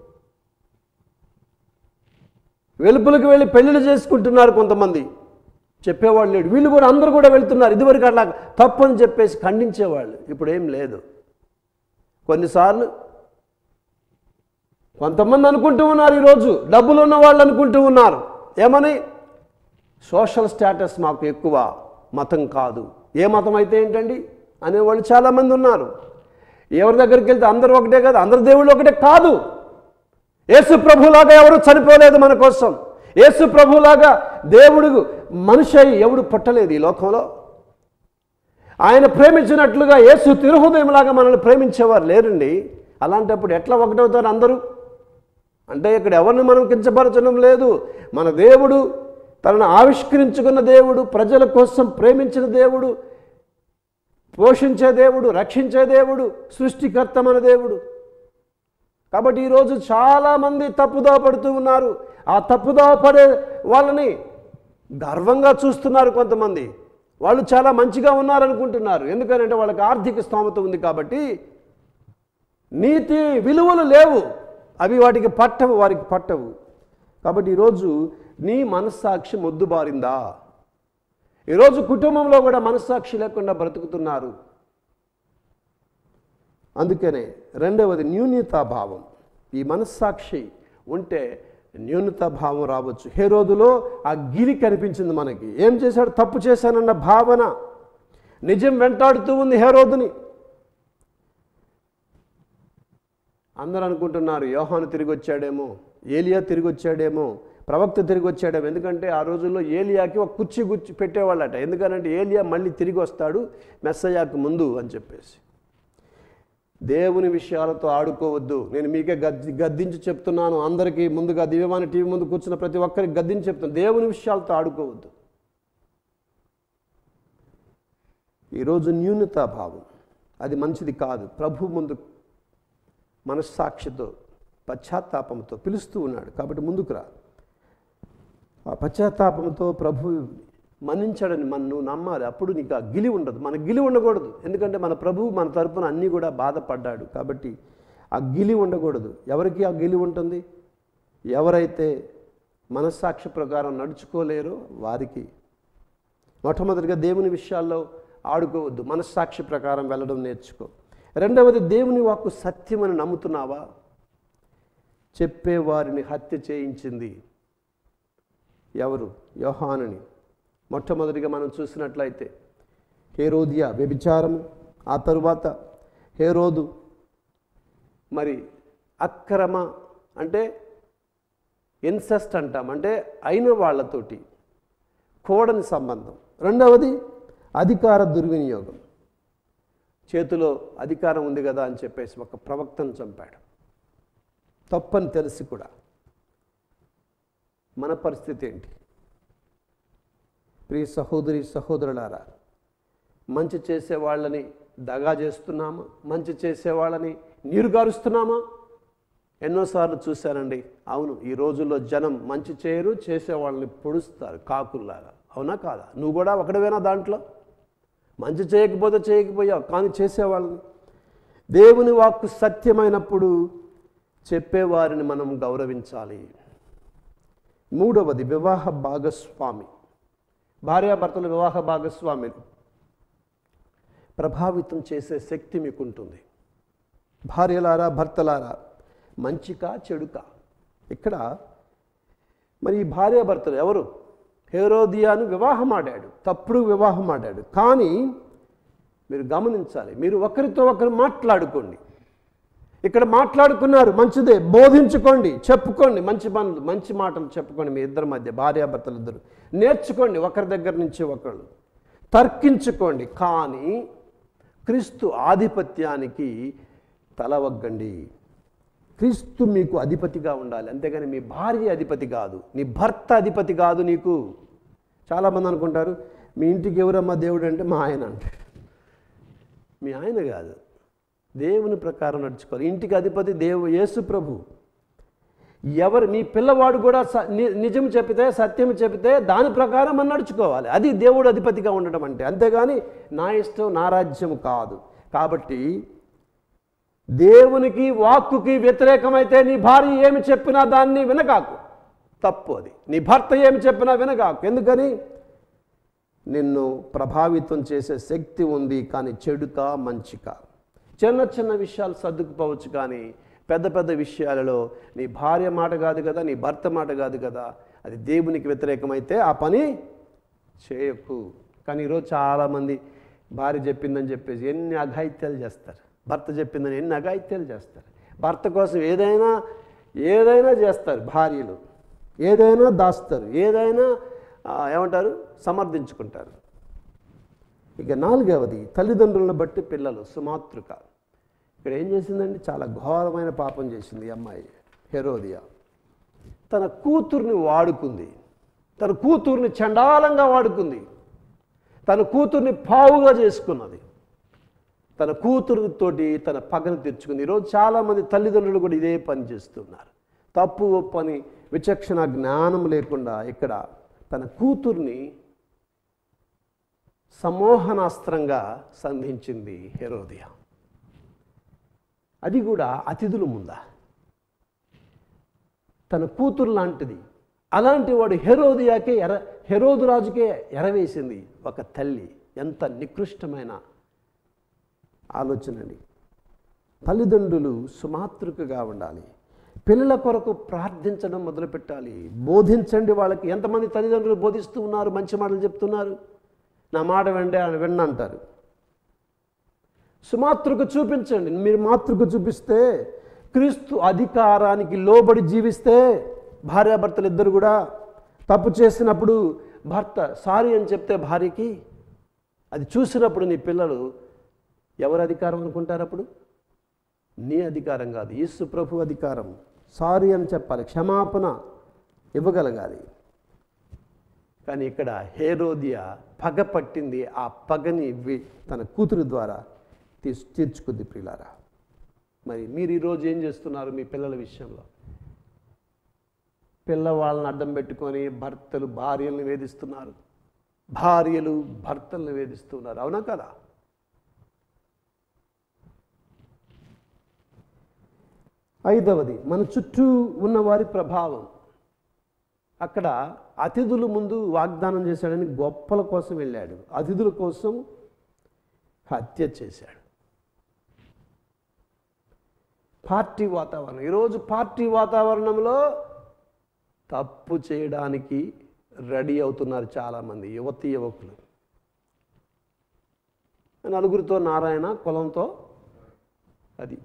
వెలుపులకు వెళ్ళి పెళ్లిళ్ళు చేసుకుంటున్నారు కొంతమంది, చెప్పేవాళ్ళు లేడు. వీళ్ళు కూడా అందరూ కూడా వెళ్తున్నారు. ఇదివరకు అట్లా తప్పు అని చెప్పేసి ఖండించేవాళ్ళు, ఇప్పుడు ఏం లేదు. కొన్నిసార్లు కొంతమంది అనుకుంటూ ఉన్నారు, ఈరోజు డబ్బులు ఉన్న వాళ్ళు అనుకుంటూ ఉన్నారు ఏమని, సోషల్ స్టేటస్ మాకు ఎక్కువ, మతం కాదు. ఏ మతం అయితే ఏంటండి అనేవాళ్ళు చాలామంది ఉన్నారు. ఎవరి దగ్గరికి వెళ్తే అందరూ ఒకటే కాదు, అందరు దేవుళ్ళు ఒకటే కాదు. యేసు ప్రభులాగా ఎవరు చనిపోలేదు మన కోసం. యేసు ప్రభులాగా దేవుడు మనిషి అయి ఎవడు పుట్టలేదు ఈ లోకంలో. ఆయన ప్రేమించినట్లుగా యేసు తిరుహృదయంలాగా మనల్ని ప్రేమించేవారు లేరండి. అలాంటప్పుడు ఎట్లా ఒకటవుతారు అందరూ? అంటే ఇక్కడ ఎవరిని మనం కించపరచడం లేదు. మన దేవుడు తనను ఆవిష్కరించుకున్న దేవుడు, ప్రజల కోసం ప్రేమించిన దేవుడు, పోషించే దేవుడు, రక్షించే దేవుడు, సృష్టికర్త మన దేవుడు. కాబట్టి ఈరోజు చాలామంది తప్పుదోవ పడుతూ ఉన్నారు. ఆ తప్పుదోవ పడే వాళ్ళని గర్వంగా చూస్తున్నారు కొంతమంది. వాళ్ళు చాలా మంచిగా ఉన్నారనుకుంటున్నారు. ఎందుకంటే వాళ్ళకి ఆర్థిక స్తోమత ఉంది కాబట్టి. నీతి విలువలు లేవు, అవి వాటికి పట్టవు, వారికి పట్టవు. కాబట్టి ఈరోజు నీ మనస్సాక్షి మొద్దుబారిందా? ఈరోజు కుటుంబంలో కూడా మనస్సాక్షి లేకుండా బ్రతుకుతున్నారు. అందుకనే రెండవది న్యూనతాభావం. ఈ మనస్సాక్షి ఉంటే న్యూనతాభావం రావచ్చు. హేరోదులో ఆ గిరి కనిపించింది మనకి. ఏం చేశాడు? తప్పు చేశానన్న భావన, నిజం వెంటాడుతూ ఉంది హేరోదుని. అందరూ అనుకుంటున్నారు యోహాను తిరిగి వచ్చాడేమో, ఏలియా తిరిగి వచ్చాడేమో, ప్రవక్త తిరిగి వచ్చాడేమో. ఎందుకంటే ఆ రోజుల్లో ఏలియాకి ఒక కుర్చీ పెట్టేవాళ్ళట. ఎందుకనంటే ఏలియా మళ్ళీ తిరిగి వస్తాడు మెస్సయాకు ముందు అని చెప్పేసి. దేవుని విషయాలతో ఆడుకోవద్దు. నేను మీకే గద్దించి చెప్తున్నాను, అందరికీ ముందుగా దివ్యవాణి టీవీ ముందు కూర్చున్న ప్రతి ఒక్కరికి గద్దించి చెప్తున్నాను, దేవుని విషయాలతో ఆడుకోవద్దు. ఈరోజు న్యూనతాభావం అది మంచిది కాదు. ప్రభు ముందు మనస్సాక్షితో పశ్చాత్తాపంతో పిలుస్తూ ఉన్నాడు. కాబట్టి ముందుకు రా. ఆ పశ్చాత్తాపంతో ప్రభు మన్నించాడని నువ్వు నమ్మాలి. అప్పుడు నీకు ఆ గిలి ఉండదు. మన గిలి ఉండకూడదు. ఎందుకంటే మన ప్రభువు మన తరపున అన్నీ కూడా బాధపడ్డాడు. కాబట్టి ఆ గిలి ఉండకూడదు. ఎవరికి ఆ గిలి ఉంటుంది? ఎవరైతే మనస్సాక్షి ప్రకారం నడుచుకోలేరో వారికి. మొట్టమొదటిగా దేవుని విషయాల్లో ఆడుకోవద్దు, మనస్సాక్షి ప్రకారం వెళ్ళడం నేర్చుకో. రెండవది, దేవుని వాక్కు సత్యమని నమ్ముతున్నావా? చెప్పేవారిని హత్య చేయించింది ఎవరు? యోహానుని. మొట్టమొదటిగా మనం చూసినట్లయితే హేరోదియా వ్యభిచారము, ఆ తరువాత హేరోదు మరి అక్రమ అంటే ఇన్సెస్ట్ అంటాం, అంటే అయిన వాళ్ళతోటి కోడని సంబంధం. రెండవది అధికార దుర్వినియోగం. చేతిలో అధికారం ఉంది కదా అని చెప్పేసి ఒక ప్రవక్తను చంపాడు, తప్పని తెలిసి కూడా. మన పరిస్థితి ఏంటి? ప్రియ సహోదరి సహోదరులారా, మంచి చేసే వాళ్ళని దగా చేస్తున్నామా? మంచి చేసే వాళ్ళని నీరుగారుస్తున్నామా? ఎన్నోసార్లు చూశానండి. అవును, ఈ రోజుల్లో జనం మంచి చేయరు, చేసేవాళ్ళని పొడుస్తారు కాకుల్లాగా. అవునా కాదా? నువ్వు కూడా ఒకడవేనా దాంట్లో? మంచి చేయకపోయావు, కానీ చేసేవాళ్ళని. దేవుని వాక్కు సత్యమైనప్పుడు చెప్పేవారిని మనం గౌరవించాలి. మూడవది వివాహ భాగస్వామి. భార్యాభర్తల వివాహ భాగస్వామిని ప్రభావితం చేసే శక్తి మీకుంటుంది. భార్యలారా, భర్తలారా, మంచికా చెడుకా? ఇక్కడ మరి ఈ భార్యాభర్తలు ఎవరు? హేరోదియాను వివాహం ఆడాడు, తప్పుడు వివాహం ఆడాడు. కానీ మీరు గమనించాలి, మీరు ఒకరితో ఒకరు మాట్లాడుకోండి. ఇక్కడ మాట్లాడుకున్నారు, మంచిదే, బోధించుకోండి, చెప్పుకోండి, మంచి పనులు, మంచి మాటలు చెప్పుకోండి. మీ ఇద్దరి మధ్య భార్యాభర్తలు ఇద్దరు నేర్చుకోండి, ఒకరి దగ్గర నుంచి ఒకళ్ళు తర్కించుకోండి. కానీ క్రీస్తు ఆధిపత్యానికి తలవగ్గండి. క్రీస్తు మీకు అధిపతిగా ఉండాలి, అంతేగాని మీ భార్య అధిపతి కాదు, నీ భర్త అధిపతి కాదు. నీకు చాలామంది అనుకుంటారు మీ ఇంటికి ఎవరమ్మా దేవుడు అంటే మా ఆయన అంటాడు. మీ ఆయన కాదు, దేవుని ప్రకారం నడుచుకోవాలి. ఇంటికి అధిపతి యేసు ప్రభు. ఎవరు మీ పిల్లవాడు కూడా నిజం చెప్పితే, సత్యం చెప్పితే దాని ప్రకారం మనం నడుచుకోవాలి. అది దేవుడు అధిపతిగా ఉండడం అంటే. అంతేగాని నా ఇష్టం నా రాజ్యం కాదు. కాబట్టి దేవునికి వాక్కుకి వ్యతిరేకమైతే నీ భార్య ఏమి చెప్పినా దాన్ని వినకాకు, తప్పు అది. నీ భర్త ఏమి చెప్పినా వినకాకు. ఎందుకని? నిన్ను ప్రభావితం చేసే శక్తి ఉంది, కానీ చెడుకా మంచికా. చిన్న చిన్న విషయాలు సర్దుకుపోవచ్చు, కానీ పెద్ద పెద్ద విషయాలలో నీ భార్య మాట కాదు కదా, నీ భర్త మాట కాదు కదా, అది దేవునికి వ్యతిరేకమైతే ఆ పని చేయకు. కానీ ఈరోజు చాలామంది భార్య చెప్పిందని చెప్పేసి ఎన్ని అఘాయిత్యాలు చేస్తారు, భర్త చెప్పిందని ఎన్ని అఘాయిత్యాలు చేస్తారు. భర్త కోసం ఏదైనా చేస్తారు భార్యలు, ఏదైనా దాస్తారు, ఏదైనా ఏమంటారు సమర్థించుకుంటారు. ఇక 4వది తల్లిదండ్రులను బట్టి పిల్లలు సుమాతృక. ఇక్కడ ఏం చేసిందండి? చాలా ఘోరమైన పాపం చేసింది ఈ అమ్మాయి హెరోదియా. తన కూతుర్ని వాడుకుంది, తన కూతుర్ని చండాలంగా వాడుకుంది, తన కూతుర్ని పావుగా చేసుకున్నది, తన కూతురుతోటి తన పగను తెచ్చుకుంది. ఈరోజు చాలామంది తల్లిదండ్రులు కూడా ఇదే పని చేస్తున్నారు. తప్పు ఒప్పని విచక్షణ జ్ఞానం లేకుండా ఇక్కడ తన కూతుర్ని సమోహనాస్త్రంగా సంధించింది హెరోదియా. అది కూడా అతిథుల ముందా. తన కూతురు లాంటిది, అలాంటి వాడు హెరోదు రాజుకే ఎరవేసింది ఒక తల్లి. ఎంత నికృష్టమైన ఆలోచన అండి. తల్లిదండ్రులు సుమాతృకగా ఉండాలి. పిల్లల కొరకు ప్రార్థించడం మొదలుపెట్టాలి. బోధించండి వాళ్ళకి. ఎంతమంది తల్లిదండ్రులు బోధిస్తూ ఉన్నారు, మంచి మాటలు చెప్తున్నారు. నా మాట వినంటారు. సుమాతృక చూపించండి. మీరు మాతృక చూపిస్తే, క్రీస్తు అధికారానికి లోబడి జీవిస్తే, భార్యాభర్తలు ఇద్దరు కూడా తప్పు చేసినప్పుడు భర్త సారీ అని చెప్తే భార్యకి, అది చూసినప్పుడు నీ పిల్లలు ఎవరి అధికారం అనుకుంటారు? అప్పుడు నీ అధికారం కాదు, యేసు ప్రభు అధికారం. సారీ అని చెప్పాలి, క్షమాపణ ఇవ్వగలగాలి. కానీ ఇక్కడ హేరోదియా పగ పట్టింది. ఆ పగని తన కూతురు ద్వారా తీర్చుకుంది. ప్రియులారా, మరి మీరు ఈరోజు ఏం చేస్తున్నారు మీ పిల్లల విషయంలో? పిల్లవాళ్ళని అడ్డం పెట్టుకొని భర్తలు భార్యలను వేధిస్తున్నారు, భార్యలు భర్తలను వేధిస్తున్నారు. అవునా కదా? ఐదవది మన చుట్టూ ఉన్నవారి ప్రభావం. అక్కడ అతిథుల ముందు వాగ్దానం చేశాడని గొప్పల కోసం వెళ్ళాడు, అతిథుల కోసం హత్య చేశాడు. పార్టీ వాతావరణం. ఈరోజు పార్టీ వాతావరణంలో తప్పు చేయడానికి రెడీ అవుతున్నారు చాలామంది యువకులు. నలుగురితో నారాయణ, కులంతో అది.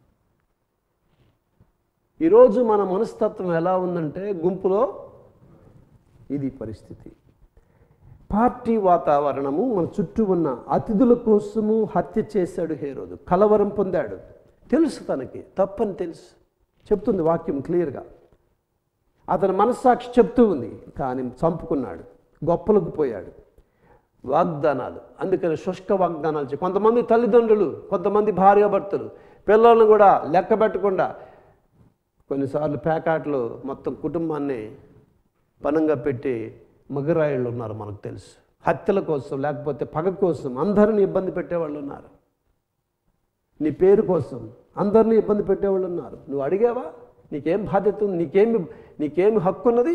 ఈరోజు మన మనస్తత్వం ఎలా ఉందంటే, గుంపులో ఇది పరిస్థితి. పార్టీ వాతావరణము. మన చుట్టూ ఉన్న అతిథుల కోసము హత్య చేశాడు హేరోదు. కలవరం పొందాడు. తెలుసు తనకి తప్పని తెలుసు, చెప్తుంది వాక్యం క్లియర్గా. అతని మనస్సాక్షి చెప్తూ ఉంది, కానీ చంపుకున్నాడు, గొప్పలకు పోయాడు. వాగ్దానాలు, అందుకని శుష్క వాగ్దానాలు. కొంతమంది తల్లిదండ్రులు, కొంతమంది భార్యాభర్తలు పిల్లలను కూడా లెక్క పెట్టకుండా కొన్నిసార్లు పేకాట్లు మొత్తం కుటుంబాన్ని పనంగా పెట్టి మగరాయిళ్ళు ఉన్నారు. మనకు తెలుసు, హత్యల కోసం లేకపోతే పగ కోసం అందరిని ఇబ్బంది పెట్టేవాళ్ళు ఉన్నారు. నీ పేరు కోసం అందరినీ ఇబ్బంది పెట్టేవాళ్ళు ఉన్నారు. నువ్వు అడిగావా? నీకేం బాధ్యత ఉంది? నీకేమి హక్కు ఉన్నది?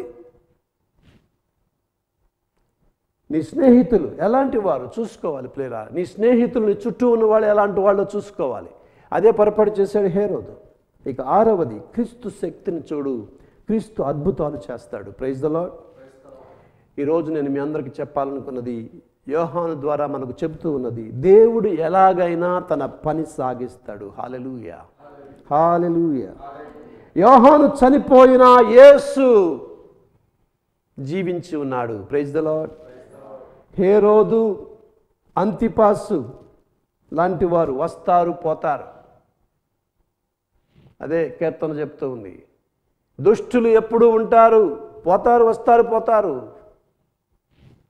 నీ స్నేహితులు ఎలాంటి వారు చూసుకోవాలి ప్లేరా. నీ స్నేహితులు, నీ చుట్టూ ఉన్న వాళ్ళు ఎలాంటి వాళ్ళో చూసుకోవాలి. అదే పొరపాటు చేశాడు హేరోదు. ఇక 6వది క్రీస్తు శక్తిని చూడు. క్రీస్తు అద్భుతాలు చేస్తాడు. Praise the Lord. ఈరోజు నేను మీ అందరికీ చెప్పాలనుకున్నది, యోహాను ద్వారా మనకు చెబుతూ ఉన్నది, దేవుడు ఎలాగైనా తన పని సాగిస్తాడు. హల్లెలూయా, హల్లెలూయా. యోహాను చనిపోయినా యేసు జీవించి ఉన్నాడు. Praise the Lord. హేరోదు, అంతిపాసు లాంటి వారు వస్తారు, పోతారు. అదే కీర్తన చెప్తూ ఉంది, దుష్టులు ఎప్పుడూ ఉంటారు, పోతారు, వస్తారు, పోతారు.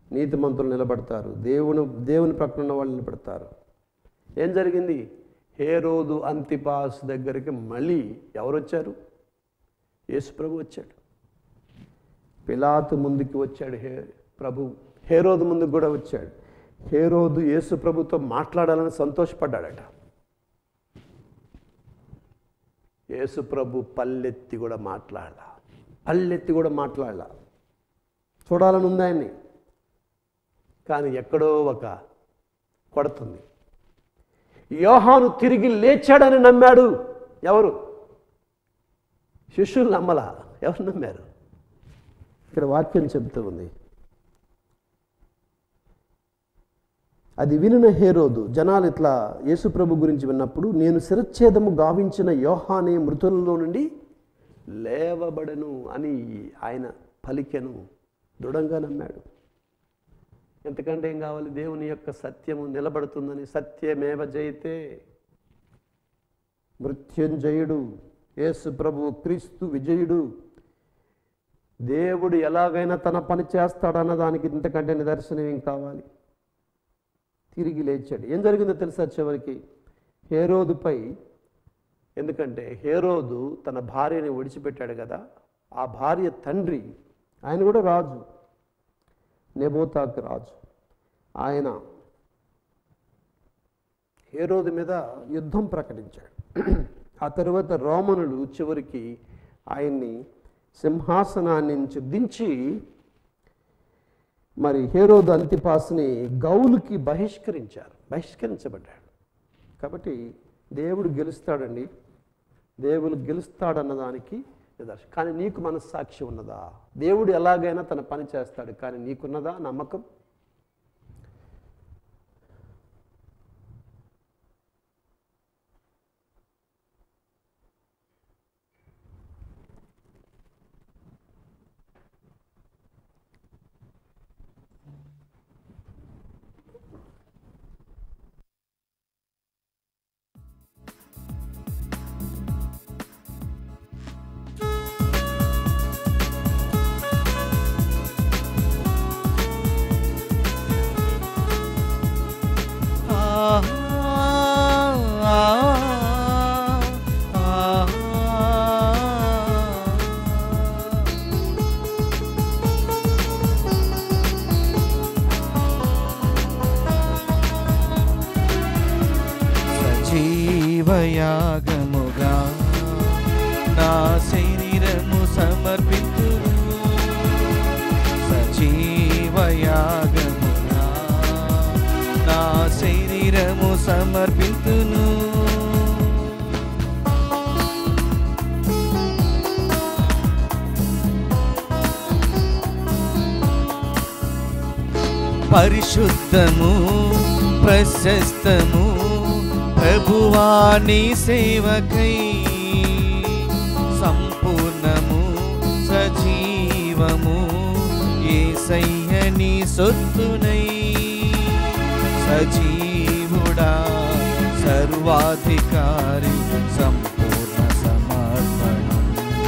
నీతిమంతులు నిలబడతారు, దేవుని ప్రక్కన ఉన్న వాళ్ళు నిలబడతారు. ఏం జరిగింది? హేరోదు అంతిపాస్ దగ్గరికి మళ్ళీ ఎవరు వచ్చారు? యేసు ప్రభు వచ్చాడు. పిలాతు ముందుకి వచ్చాడు ప్రభు, హేరోదు ముందుకు కూడా వచ్చాడు. హేరోదు యేసు ప్రభుతో మాట్లాడాలని సంతోషపడ్డాడట. యేసు ప్రభు పల్లెత్తి కూడా మాట్లాడాల. చూడాలని ఉంది ఆయన్ని, కానీ ఎక్కడో ఒక కొడుతుంది. యోహాను తిరిగి లేచాడని నమ్మాడు. ఎవరు? శిష్యులు నమ్మలా. ఎవరు నమ్మారు? ఇక్కడ వాక్యం చెబుతూ ఉంది. అది వినిన హేరోదు జనాలు ఇట్లా యేసుప్రభు గురించి విన్నప్పుడు, నేను శిరచ్ఛేదము గావించిన యోహానే మృతులలో నుండి లేవబడను అని ఆయన పలికెను. దృఢంగా నమ్మాడు. ఎంతకంటే ఏం కావాలి? దేవుని యొక్క సత్యము నిలబడుతుందని. సత్యమేవ జయతే, మృత్యుంజయుడు యేసు ప్రభు క్రీస్తు విజయుడు. దేవుడు ఎలాగైనా తన పని చేస్తాడన్న దానికి ఇంతకంటే నిదర్శనం ఏం కావాలి? తిరిగి లేచాడు. ఏం జరిగిందో తెలుసా చివరికి? హేరోదుపై, ఎందుకంటే హేరోదు తన భార్యని విడిచిపెట్టాడు కదా, ఆ భార్య తండ్రి, ఆయన కూడా రాజు, నెబోతాకు రాజు. ఆయన హేరోదు మీద యుద్ధం ప్రకటించాడు. ఆ తరువాత రోమనులు చివరికి ఆయన్ని సింహాసనాన్ని నుంచి దించి మరి హేరోదు అంతిపాస్ని గౌలుకి బహిష్కరించబడ్డాడు. కాబట్టి దేవుడు గెలుస్తాడండి, దేవుడు గెలుస్తాడన్నదానికి నిదర్శనం. కానీ నీకు మనస్సాక్షి ఉన్నదా? దేవుడు ఎలాగైనా తన పని చేస్తాడు, కానీ నీకున్నదా నమ్మకం? సజీవయాగముగా నా శరీరము సమర్పింతును. సజీవయాగముగా నా శరీరము సమర్పింతును. పరిశుద్ధము ప్రశస్తము ప్రభువా నీ సేవకై, సంపూర్ణము సజీవము యేసయ్య నీ సొత్తునై. సజీవుడా సర్వాధికారి సంపూర్ణ సమర్పణం.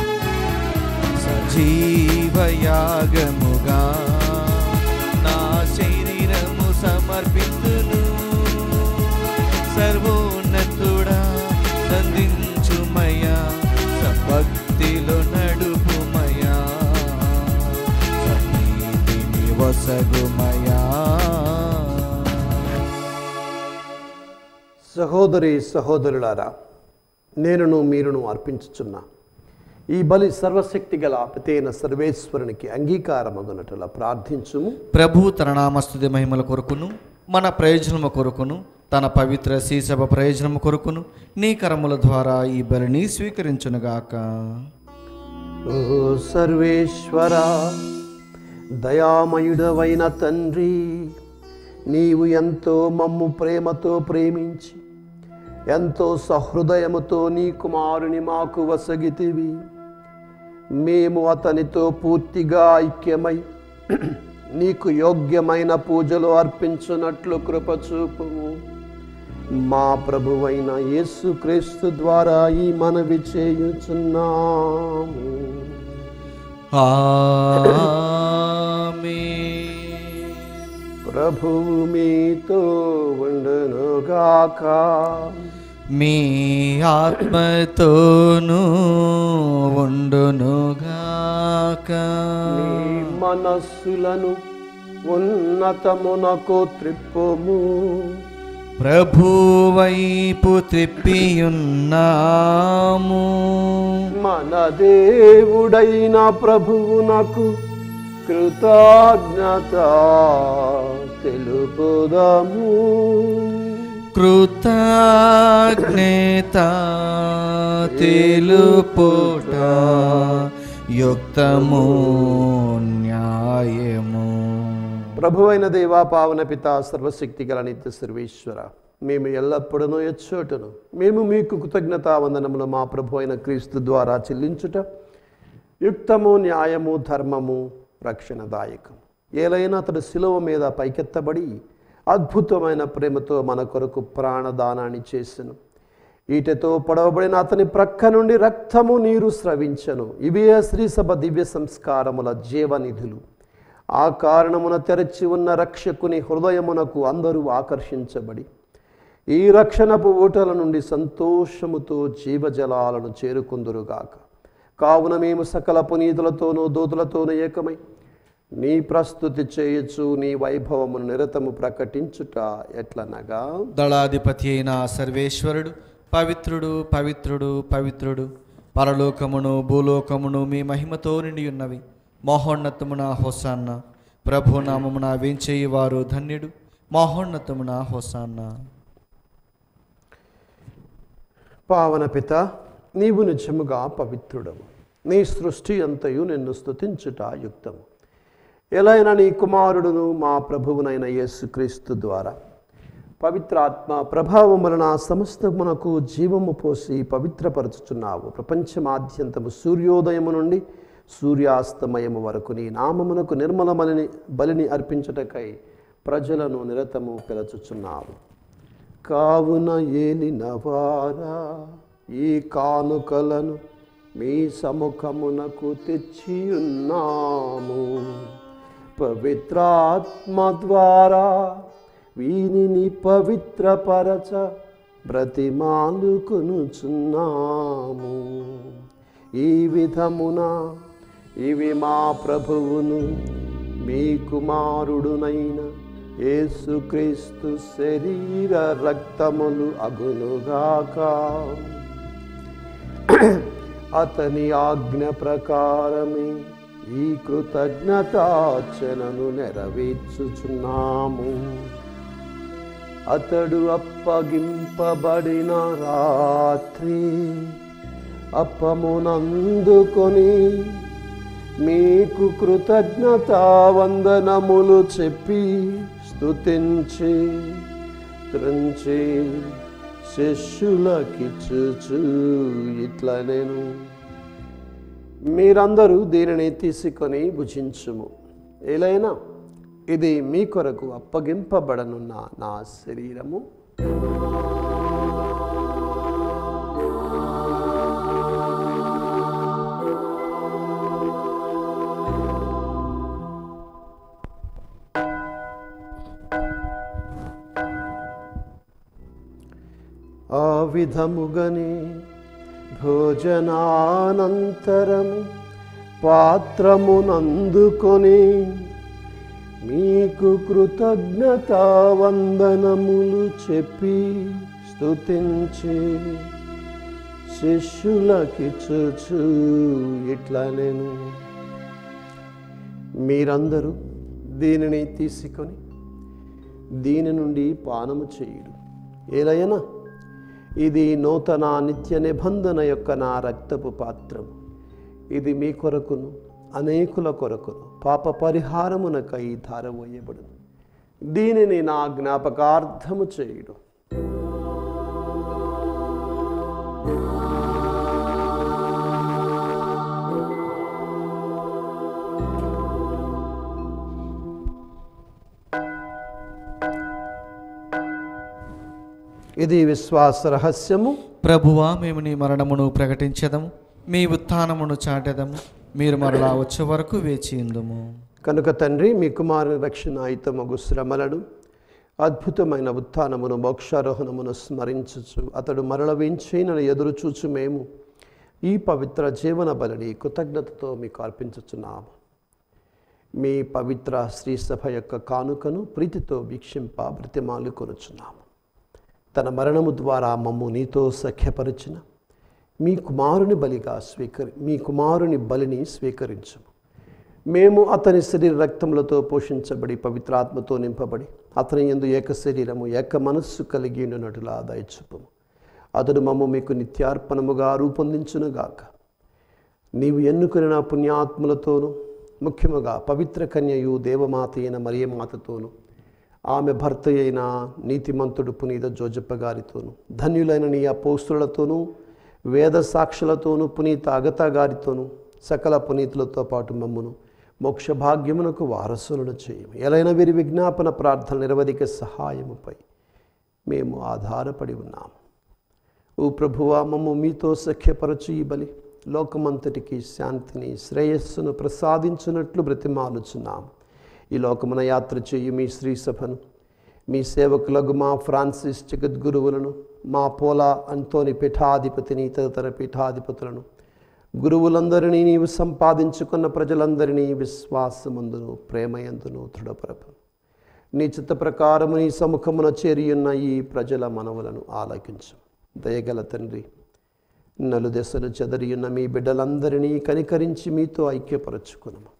సజీవయాగముగా నా శరీరము సమర్పింతును. సర్వోన్నతుడా సంధించుమయా, భక్తిలో నడుపుమయా, సన్నిధిని వసగుమయా. సహోదరి సహోదరులారా, నేనును మీరును అర్పించుచున్న ఈ బలి సర్వశక్తి గల పితైన సర్వేశ్వరునికి అంగీకారమగునట్ల ప్రార్థించుము. ప్రభు తన నామస్తుతి మహిమల కొరకును మన ప్రయోజనము కొరకును తన పవిత్ర శ్రీసభ ప్రయోజనము కొరకును నీ కరముల ద్వారా ఈ బలిని స్వీకరించునుగాక. ఓ సర్వేశ్వర, దయామయుడవైన తండ్రి, నీవు ఎంతో మమ్ము ప్రేమతో ప్రేమించి ఎంతో సహృదయముతో నీ కుమారుని మాకు వసగితివి. మేము అతనితో పూర్తిగా ఐక్యమై నీకు యోగ్యమైన పూజలు అర్పించున్నట్లు కృపచూపుము. మా ప్రభువైన యేసుక్రీస్తు ద్వారా ఈ మనవి చేయుచున్నాము. ఆమేన్. ప్రభువు మీతో ఉండునుగాక. మీ ఆత్మతోనూ ఉండునుగాక. మీ మనస్సులను ఉన్నతమునకు త్రిప్పుము. ప్రభు వైపు త్రిప్పియున్నాము. మన దేవుడైన ప్రభువునకు కృతజ్ఞత తెలుపుదాము. కృతజ్ఞత తెలుపుట యుక్తము న్యాయము. ప్రభువైన దేవా, పావన పిత, సర్వశక్తి గల నిత్య సర్వేశ్వర, మేము ఎల్లప్పుడూ ఎచ్చోటను మేము మీకు కృతజ్ఞతా వందనములు మా ప్రభు అయిన క్రీస్తు ద్వారా చెల్లించుట యుక్తము, న్యాయము, ధర్మము, రక్షణదాయకము. ఏలైనా అతడు శిలువ మీద పైకెత్తబడి అద్భుతమైన ప్రేమతో మన కొరకు ప్రాణదానాన్ని చేసెను. ఈటెతో పొడవబడిన అతని ప్రక్క నుండి రక్తము, నీరు స్రవించను. ఇవే శ్రీసభ దివ్య సంస్కారముల జీవనిధులు. ఆ కారణమున తెరచి ఉన్న రక్షకుని హృదయమునకు అందరూ ఆకర్షించబడి ఈ రక్షణపు ఊటల నుండి సంతోషముతో జీవజలాలను చేరుకుందురుగాక. కావున మేము సకల పునీతులతోనూ దూతులతోనూ ఏకమై నీ ప్రస్తుతి చేయొచ్చు, నీ వైభవమును నిరతము ప్రకటించుట ఎట్లనగా, దళాధిపతి అయిన సర్వేశ్వరుడు పవిత్రుడు, పవిత్రుడు, పవిత్రుడు, పరలోకమును భూలోకమును మీ మహిమతో నిండి ఉన్నవి. మహోన్నతమున హోసాన్న. ప్రభునామమున వేంచేయువారు ధన్యుడు. మహోన్నతమున హోసాన్న. పావన పిత, నీవు నిజముగా పవిత్రుడవు. నీ సృష్టి అంతయు నిన్ను స్తుతించుట యుక్తము. ఎలైనా నీ కుమారుడును మా ప్రభువునైన యేసుక్రీస్తు ద్వారా పవిత్రాత్మ ప్రభావం వలన సమస్తమునకు జీవము పోసి పవిత్రపరచుచున్నావు. ప్రపంచమాద్యంతము సూర్యోదయము నుండి సూర్యాస్తమయము వరకు నీ నామమునకు నిర్మల బలిని అర్పించుటకై ప్రజలను నిరతము పిలుచుచున్నావు. కావున ఏలినవారా, ఈ కానుకలను మీ సముఖమునకు తెచ్చియున్నాము. పవిత్రాత్మ ద్వారా వీనిని పవిత్రపరచ బ్రతిమాలుకొనుచున్నాము. ఈ విధమున ఇవి మా ప్రభువును మీ కుమారుడునైన యేసుక్రీస్తు శరీర రక్తములు అగునుగాక. అతని ఆజ్ఞ ప్రకారమే ఈ కృతజ్ఞతార్చనను నెరవేర్చుచున్నాము. అతడు అప్పగింపబడిన రాత్రి అప్పమునందుకొని మీకు కృతజ్ఞతా వందనములు చెప్పి స్తుతించి త్రుంచి శిష్యులకిచ్చుచు ఇట్లనెను, మీరందరూ దీనిని తీసుకొని భుజించుము. ఏలైనా ఇది మీ కొరకు అప్పగింపబడనున్న నా శరీరము. ఆ విధముగనే భోజనానంతరము పాత్రమునందుకొని మీకు కృతజ్ఞతా వందనములు చెప్పి స్తుతించి శిష్యులకిచ్చుచు ఇట్లనెను, మీరందరూ దీనిని తీసుకొని దీని నుండి పానము చేయుడు. ఏలైనా ఇది నూతన నిత్య నిబంధన యొక్క నా రక్తపు పాత్రము. ఇది మీ కొరకును అనేకుల కొరకును పాప పరిహారమునకై ధారవోయబడును. దీనిని నా జ్ఞాపకార్థము చేయుడు. ఇది విశ్వాస రహస్యము. ప్రభువా, మేము నీ మరణమును ప్రకటించెదము, మీ ఉత్థానమును చాటెదము. మీరు మరలా వచ్చే వరకు వేచి ఉందుము. కనుక తండ్రి, మీ కుమారుని రక్షణ అయితమగు శ్రమలను, అద్భుతమైన ఉత్థానమును, మోక్షారోహణమును స్మరించుచు అతడు మరల వేంచేనని ఎదురు చూచు మేము ఈ పవిత్ర జీవన బలిని కృతజ్ఞతతో మీకు అర్పించుచున్నాము. మీ పవిత్ర శ్రీసభ యొక్క కానుకను ప్రీతితో వీక్షింప బ్రతిమాలు కొనుచున్నాము. తన మరణము ద్వారా మమ్ము నీతో సఖ్యపరిచిన మీ కుమారుని బలిని స్వీకరించము. మేము అతని శరీర రక్తములతో పోషించబడి పవిత్రాత్మతో నింపబడి అతని యందు ఏక శరీరము ఏక మనస్సు కలిగి ఉండునట్లుగా దయచూపుము. అతడు మమ్ము మీకు నిత్యార్పణముగా రూపొందించునుగాక. నీవు ఎన్నుకున్న పుణ్యాత్ములతోనూ, ముఖ్యముగా పవిత్ర కన్యయు దేవమాత అయిన మరియమాతతోనూ, ఆమె భర్త అయిన నీతిమంతుడు పునీత జోజప్ప గారితోనూ, ధన్యులైన నీ అపోస్తులతోనూ, వేద సాక్షులతోనూ, పునీత అగతా గారితోనూ, సకల పునీతులతో పాటు మమ్మును మోక్ష భాగ్యమునకు వారసులను చేయము. ఎలైన వీరి విజ్ఞాపన ప్రార్థన నిరవధిక సహాయముపై మేము ఆధారపడి ఉన్నాము. ఓ ప్రభువా, మమ్ము మీతో సఖ్యపరచు ఈ బలి లోకమంతటికి శాంతిని, శ్రేయస్సును ప్రసాదించున్నట్లు బ్రతిమాలుచున్నాము. ఈ లోకమున యాత్ర చేయు మీ శ్రీ సభను, మీ సేవకులకు మా ఫ్రాన్సిస్ జగద్గురువులను, మా పోలా అంతోని పీఠాధిపతిని, తదితర పీఠాధిపతులను, గురువులందరినీ, నీవు సంపాదించుకున్న ప్రజలందరినీ విశ్వాసమందును ప్రేమయందును దృఢపరపు. నీ చిత్త ప్రకారము నీ సముఖమున చేరియున్న ఈ ప్రజల మనవులను ఆలకించు. దయగల తండ్రి, నలుదెసలు చెదరియున్న మీ బిడ్డలందరినీ కనికరించి మీతో ఐక్యపరచుకును.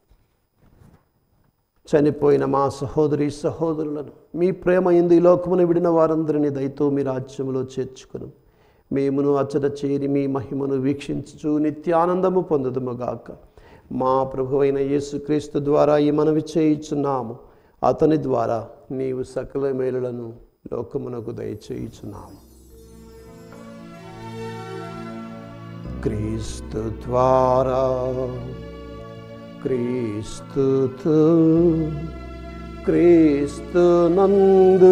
చనిపోయిన మా సహోదరి సహోదరులను మీ ప్రేమ యందు ఈ లోకమును విడిన వారందరినీ దయతో మీ రాజ్యములో చేర్చుకును. మేమును అచ్చట చేరి మీ మహిమను వీక్షించుచు నిత్యానందము పొందుదుముగాక. మా ప్రభువైన యేసుక్రీస్తు ద్వారా ఈ మనవి చేయుచున్నాము. అతని ద్వారా నీవు సకల మేలులను లోకమునకు దయచేయుచున్నాము. క్రీస్తు ద్వారా, క్రీస్తుతో, క్రీస్తు నందు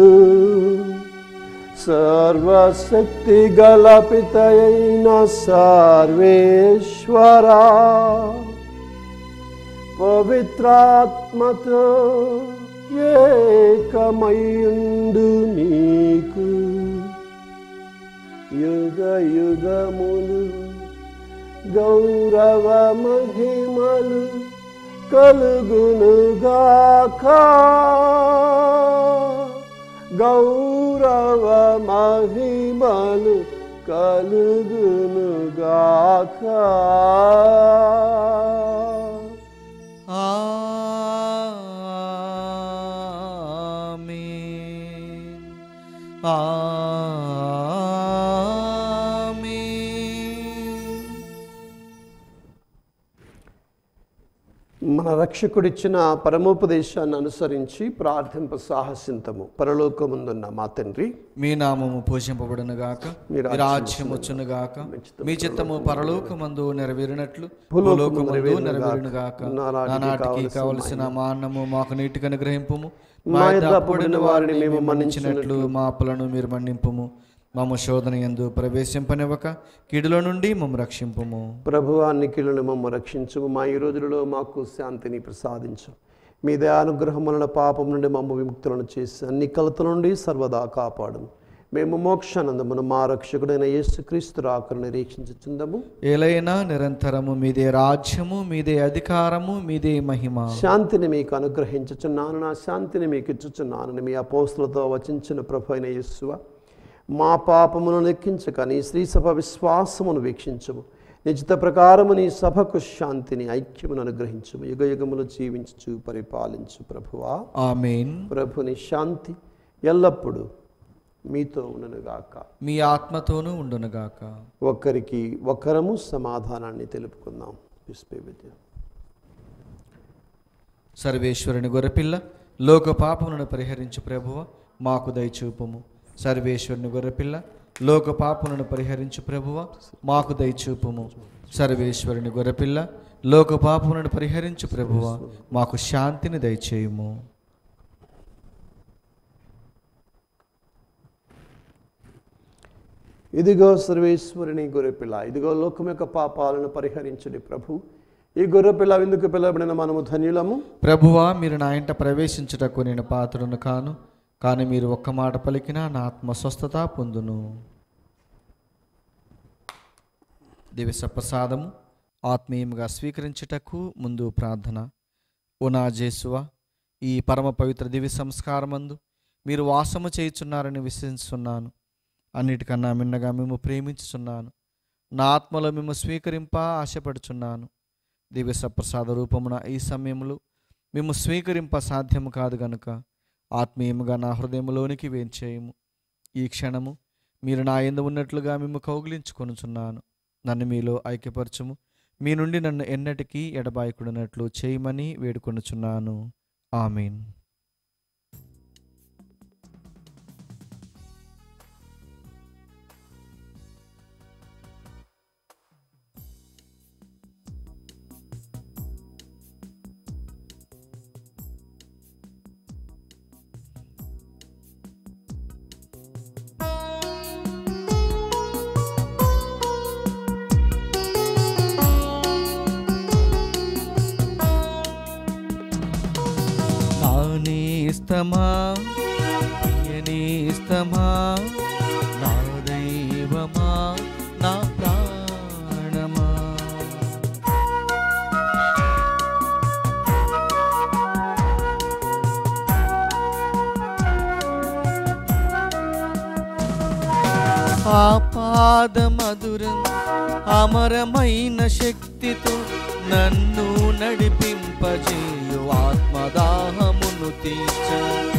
సర్వశక్తి గల పితయైన సర్వేశ్వరా, పవిత్రాత్మతో ఏకమయుండు నీకు యుగ యుగములు గౌరవ మహిమలు కలుగునుగాక. గౌరవ మహిమలు కలుగునుగాక. ఆమేన్. మన రక్షకుడిచ్చిన పరమోపదేశాన్ని అనుసరించి ప్రార్థింప సాహసింతము. పరలోకముందున్న మా తండ్రి, మీ నామము పూజింపబడునుగాక, మీ రాజ్యం వచ్చునుగాక, మీ చిత్తము పరలోకమందు నెరవేరినట్లు భూలోకమందు నెరవేరునుగాక. నానాటికి కావలసిన మా అన్నము మాకు నీటికి అనుగ్రహింపుము. మా తప్పుడిన వారిని మేము మన్నించినట్లు మా అప్పులను మీరు మన్నింపుము. మమ్మ శోధన యందు ప్రవేశింపనివ్వక కీడులో నుండి మమ్మ రక్షింపుము. ప్రభువా, అన్ని కీడులను మమ్మ రక్షించుము. మా ఈ రోజులలో మాకు శాంతిని ప్రసాదించు. మీ దయానుగ్రహం వలన పాపం నుండి మమ్మ విముక్తులను చేసి అన్ని కలతల నుండి సర్వదా కాపాడుము. మేము మోక్షానందమును మా రక్షకుడైన యేసుక్రీస్తు రాకను నిరీక్షించుచుందము. ఏలైనా నిరంతరము మీదే రాజ్యము, మీదే అధికారము, మీదే మహిమ. శాంతిని మీకు అనుగ్రహించుచున్నాను, నా శాంతిని మీకు ఇచ్చుచున్నానని మీ అపోస్తులతో వచించిన ప్రభు అయిన యేసువ, మా పాపమును లెక్కించక నీ శ్రీసభ విశ్వాసమును వీక్షించము. నిశ్చిత ప్రకారము నీ సభకు శాంతిని, ఐక్యమును అనుగ్రహించము. యుగ యుగములు జీవించు పరిపాలించు ప్రభువా. ఆమేన్. ప్రభుని శాంతి ఎల్లప్పుడూ మీతో ఉండునుగాక, మీ ఆత్మతోనూ ఉండునుగాక. ఒకరికి ఒకరము సమాధానాన్ని తెలుపుకుందాం. సర్వేశ్వరుని గొర్రెపిల్ల, లోక పాపములను పరిహరించు ప్రభువ, మాకు దయచూపుము. సర్వేశ్వరుని గొర్రెపిల్ల, లోక పాపములను పరిహరించు ప్రభువ, మాకు దయచూపుము. సర్వేశ్వరుని గొర్రెపిల్ల, లోక పాపములను పరిహరించు ప్రభువ, మాకు శాంతిని దయచేయుము. ఇదిగో సర్వేశ్వరుని గొర్రెపిల్ల, ఇదిగో లోకం యొక్క పాపాలను పరిహరించుడి ప్రభు. ఈ గొర్రె పిల్ల విందుకు పిలవబడిన మనము ధన్యులము. ప్రభువా, మీరు నా ఇంట ప్రవేశించుటకు నేను పాత్రను కాను, కానీ మీరు ఒక్క మాట పలికినా నా ఆత్మ స్వస్థత పొందును. దివ్య ప్రసాదము ఆత్మీయంగా స్వీకరించుటకు ముందు ప్రార్థన. ఓ నా జేసువా, ఈ పరమ పవిత్ర దివ్య సంస్కారమందు మీరు వాసము చేయుచున్నారని విశ్వసిస్తున్నాను. అన్నిటికన్నా మిన్నగా మేము ప్రేమించుచున్నాను. నా ఆత్మలో మేము స్వీకరింప ఆశపడుచున్నాను. దివ్య సప్రసాద రూపమున ఈ సమయంలో మేము స్వీకరింప సాధ్యము కాదు గనుక ఆత్మీయముగా నా హృదయంలోనికి వేంచేయము. ఈ క్షణము మీరు నా యందు ఉన్నట్లుగా మేము కౌగిలించుకొనుచున్నాను. నన్ను మీలో ఐక్యపరచుము. మీ నుండి నన్ను ఎన్నటికీ ఎడబాయకుడినట్లు చేయమని వేడుకొనుచున్నాను. ఆమీన్. నేస్తమా, ప్రియనేస్తమా, నా దైవమా, నా ప్రాణమా, ఆపాద మధురం అమరమైన శక్తితో నన్ను నడిపింపజేయు ఆత్మదాహమును తీర్చ.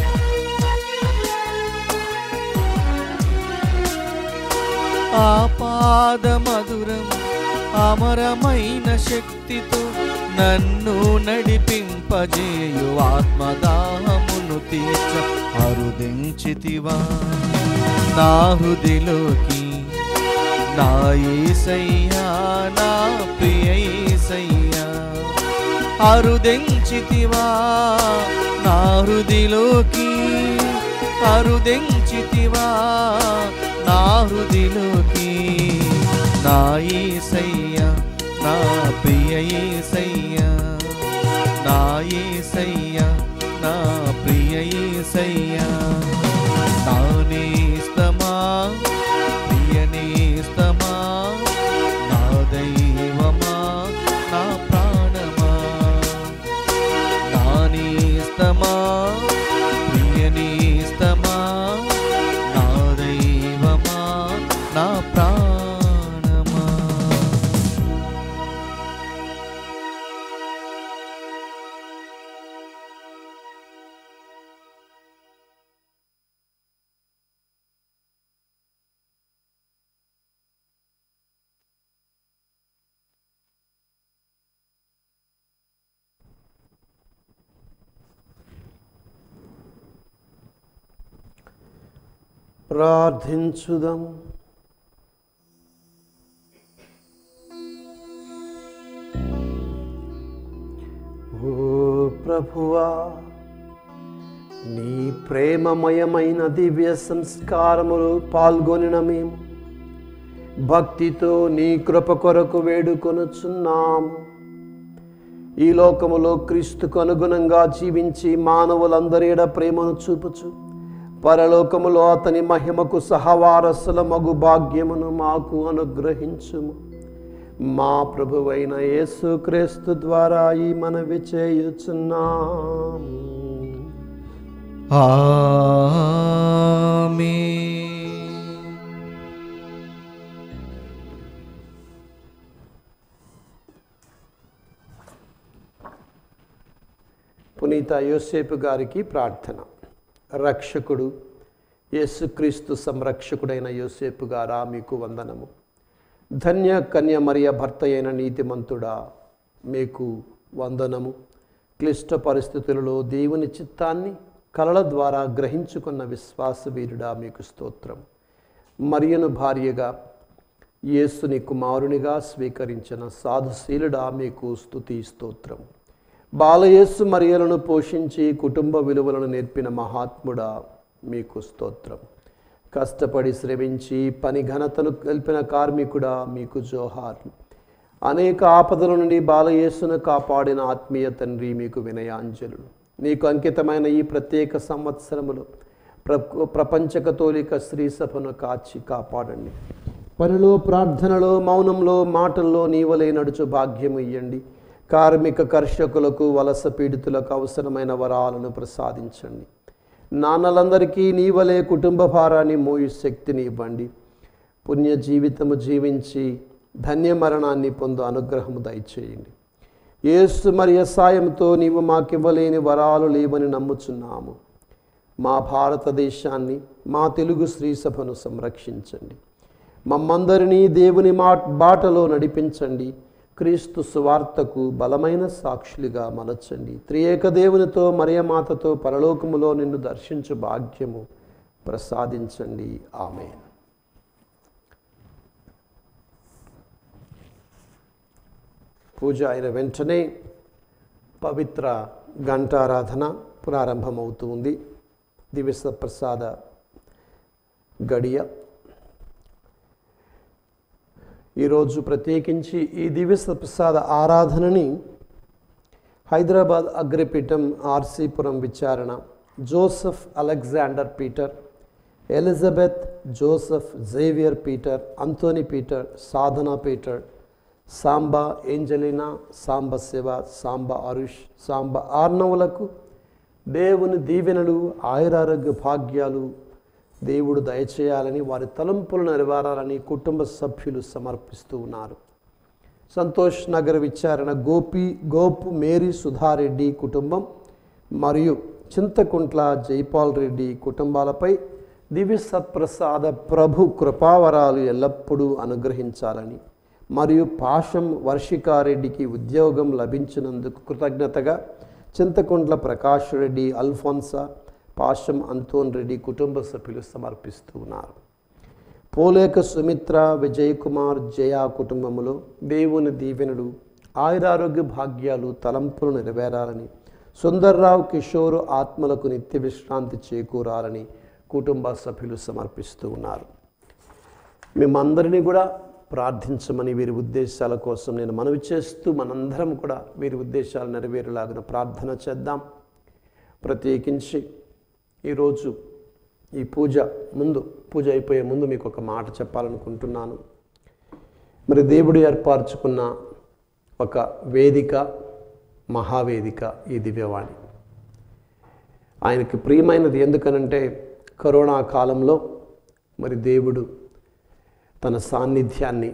ఆపాద మధురం అమరమైన శక్తితో నన్ను నడిపింపజేయు ఆత్మదాహమును తీర్చ. అరుదించితివా నా హృదిలోకి, నా యేసయ్యా, నా ప్రియ యేసయ్యా. అరుదించితివా నా హృదిలోకి, అరుదించితివా నా హృదిలోకి. నా యేసయ్యా, నా ప్రియ యేసయ్యా, నా యేసయ్యా, నా ప్రియ యేసయ్యా. నా నేస్తమా, ప్రియనేస్తమా, నా దైవమా, నా ప్రాణమా. నా నేస్తమా, ప్రియనేస్తమా, నా దైవమా, నా ప్రాణమా. ప్రార్థించుదాం. ఓ ప్రభువా, నీ ప్రేమమయమైన దివ్య సంస్కారములు పాల్గొనిన మేము భక్తితో నీ కృప కొరకు వేడుకొనుచున్నాము. ఈ లోకములో క్రీస్తుకు అనుగుణంగా జీవించి మానవులందరి ఎడ ప్రేమను చూపుచు పరలోకములో అతని మహిమకు సహవారసుల మగు భాగ్యమును మాకు అనుగ్రహించుము. మా ప్రభువైన యేసుక్రీస్తు ద్వారా ఈ మనవి చేయుచున్నాము. ఆమేన్. పునీత యోసేపు గారికి ప్రార్థన. రక్షకుడు యేసుక్రీస్తు సంరక్షకుడైన యోసేపు గారా, మీకు వందనము. ధన్య కన్య మరియ భర్త అయిన నీతిమంతుడా, మీకు వందనము. క్లిష్ట పరిస్థితులలో దేవుని చిత్తాన్ని కలల ద్వారా గ్రహించుకున్న విశ్వాసవీరుడా, మీకు స్తోత్రం. మరియను భార్యగా యేసుని కుమారునిగా స్వీకరించిన సాధుశీలుడా, మీకు స్తుతి స్తోత్రం. బాలయేసు మరియలను పోషించి కుటుంబ విలువలను నేర్పిన మహాత్ముడా, మీకు స్తోత్రం. కష్టపడి శ్రమించి పని ఘనతను కలిపిన కార్మికుడా, మీకు జోహార్లు. అనేక ఆపదల నుండి బాలయేసును కాపాడిన ఆత్మీయ తండ్రి, మీకు వినయాంజలులు. నీకు అంకితమైన ఈ ప్రత్యేక సంవత్సరములో ప్రపంచ కథోలిక స్త్రీ సభను కాచి కాపాడండి. పనిలో, ప్రార్థనలో, మౌనంలో, మాటల్లో నీవలే నడుచు భాగ్యము ఇయ్యండి. కార్మిక కర్షకులకు, వలస పీడితులకు అవసరమైన వరాలను ప్రసాదించండి. నాన్నలందరికీ నీవలే కుటుంబ భారాన్ని మోయు శక్తిని ఇవ్వండి. పుణ్య జీవితము జీవించి ధన్య మరణాన్ని పొందు అనుగ్రహము దయచేయండి. యేసు మరియ సాయంతో నీవు మాకివ్వలేని వరాలు లేవని నమ్ముచున్నాము. మా భారతదేశాన్ని, మా తెలుగు స్త్రీ సభను సంరక్షించండి. మమ్మందరినీ దేవుని బాటలో నడిపించండి. క్రీస్తు సువార్తకు బలమైన సాక్షులుగా మలచండి. త్రియేక దేవునితో, మరియమాతతో పరలోకములో నిన్ను దర్శించు భాగ్యము ప్రసాదించండి. ఆమేన్. పూజ అయిన వెంటనే పవిత్ర ఘంటారాధన ప్రారంభమవుతుంది. దివ్య ప్రసాద గడియ. ఈరోజు ప్రత్యేకించి ఈ దివ్య ప్రసాద ఆరాధనని హైదరాబాద్ అగ్రపీఠం ఆర్సీపురం విచారణ Joseph Alexander Peter, Elizabeth Joseph Xavier Peter, Antony Peter, Sadhana Peter, Samba Angelina, Samba Shiva, Samba Arush, Samba ఆర్నవులకు దేవుని దీవెనలు, ఆయురారోగ్య భాగ్యాలు దేవుడు దయచేయాలని, వారి తలంపులు నెరవేరాలని కుటుంబ సభ్యులు సమర్పిస్తూ ఉన్నారు. సంతోష్ నగర్ విచారణ గోపు మేరీ సుధారెడ్డి కుటుంబం మరియు చింతకుంట్ల జైపాల్ రెడ్డి కుటుంబాలపై దివ్య సత్ప్రసాద ప్రభు కృపావరాలు ఎల్లప్పుడూ అనుగ్రహించాలని మరియు పాశం వర్షికారెడ్డికి ఉద్యోగం లభించినందుకు కృతజ్ఞతగా చింతకుంట్ల ప్రకాష్ రెడ్డి, అల్ఫోన్సా, పాశం అంతోన్ రెడ్డి కుటుంబ సభ్యులు సమర్పిస్తూ ఉన్నారు. పోలేక సుమిత్ర, విజయ్ కుమార్, జయ కుటుంబములో దేవుని దీవెనలు, ఆయురారోగ్య భాగ్యాలు, తలంపులు నెరవేరాలని, సుందర్రావు, కిషోర్ ఆత్మలకు నిత్య విశ్రాంతి చేకూరాలని కుటుంబ సభ్యులు సమర్పిస్తూ ఉన్నారు. మేమందరినీ కూడా ప్రార్థించమని వీరి ఉద్దేశాల కోసం నేను మనవి చేస్తూ, మనందరం కూడా వీరి ఉద్దేశాలు నెరవేరేలాగిన ప్రార్థన చేద్దాం. ప్రత్యేకించి ఈరోజు ఈ పూజ అయిపోయే ముందు మీకు ఒక మాట చెప్పాలనుకుంటున్నాను. మరి దేవుడు ఏర్పరచుకున్న ఒక వేదిక, మహావేదిక ఈ దివ్యవాణి. ఆయనకి ప్రియమైనది. ఎందుకనంటే కరోనా కాలంలో మరి దేవుడు తన సాన్నిధ్యాన్ని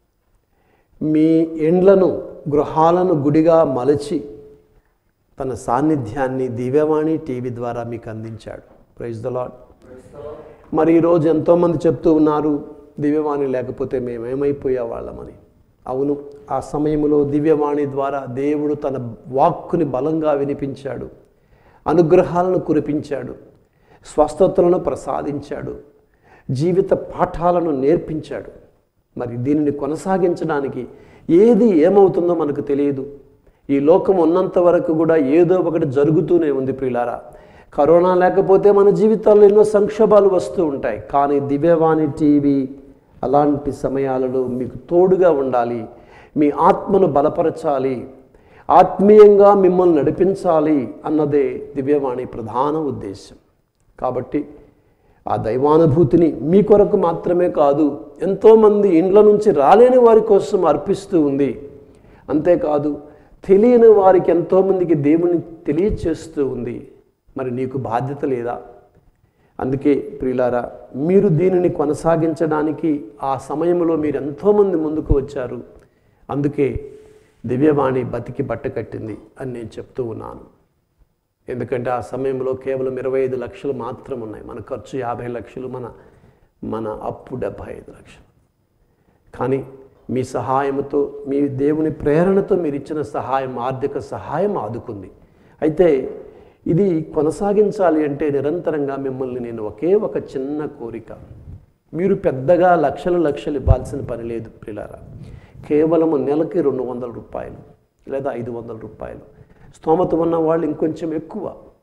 మీ ఇండ్లను, గృహాలను గుడిగా మలచి తన సాన్నిధ్యాన్ని దివ్యవాణి టీవీ ద్వారా మీకు అందించాడు. Praise the Lord. మరి ఈరోజు ఎంతోమంది చెప్తూ ఉన్నారు, దివ్యవాణి లేకపోతే మేమేమైపోయే వాళ్ళమని. అవును, ఆ సమయంలో దివ్యవాణి ద్వారా దేవుడు తన వాక్కుని బలంగా వినిపించాడు, అనుగ్రహాలను కురిపించాడు, స్వస్థతలను ప్రసాదించాడు, జీవిత పాఠాలను నేర్పించాడు. మరి దీనిని కొనసాగించడానికి ఏది ఏమవుతుందో మనకు తెలియదు. ఈ లోకం ఉన్నంత వరకు కూడా ఏదో ఒకటి జరుగుతూనే ఉంది ప్రియులారా. కరోనా లేకపోతే మన జీవితాల్లో ఎన్నో సంక్షోభాలు వస్తూ ఉంటాయి. కానీ దివ్యవాణి టీవీ అలాంటి సమయాలలో మీకు తోడుగా ఉండాలి, మీ ఆత్మను బలపరచాలి, ఆత్మీయంగా మిమ్మల్ని నడిపించాలి అన్నదే దివ్యవాణి ప్రధాన ఉద్దేశం. కాబట్టి ఆ దైవానుభూతిని మీ కొరకు మాత్రమే కాదు, ఎంతోమంది ఇండ్ల నుంచి రాలేని వారి కోసం అర్పిస్తూ ఉంది. అంతేకాదు, తెలియని వారికి ఎంతోమందికి దేవుని తెలియచేస్తూ ఉంది. మరి నీకు బాధ్యత లేదా? అందుకే ప్రియులారా, మీరు దీనిని కొనసాగించడానికి ఆ సమయంలో మీరు ఎంతోమంది ముందుకు వచ్చారు. అందుకే దివ్యవాణి బతికి బట్టకట్టింది అని నేను చెప్తూ ఉన్నాను. ఎందుకంటే ఆ సమయంలో కేవలం 25 లక్షలు మాత్రం ఉన్నాయి. మన ఖర్చు 50 లక్షలు, మన అప్పు 75 లక్షలు. కానీ మీ సహాయంతో, మీ దేవుని ప్రేరణతో మీరు ఇచ్చిన సహాయం, ఆర్థిక సహాయం ఆదుకుంది. అయితే ఇది కొనసాగించాలి అంటే నిరంతరంగా మిమ్మల్ని నేను ఒకే ఒక చిన్న కోరిక, మీరు పెద్దగా లక్షలు ఇవ్వాల్సిన పని లేదు ప్రియులారా. కేవలం నెలకి 200 రూపాయలు లేదా 500 రూపాయలు, స్తోమత ఉన్న వాళ్ళు ఇంకొంచెం ఎక్కువ.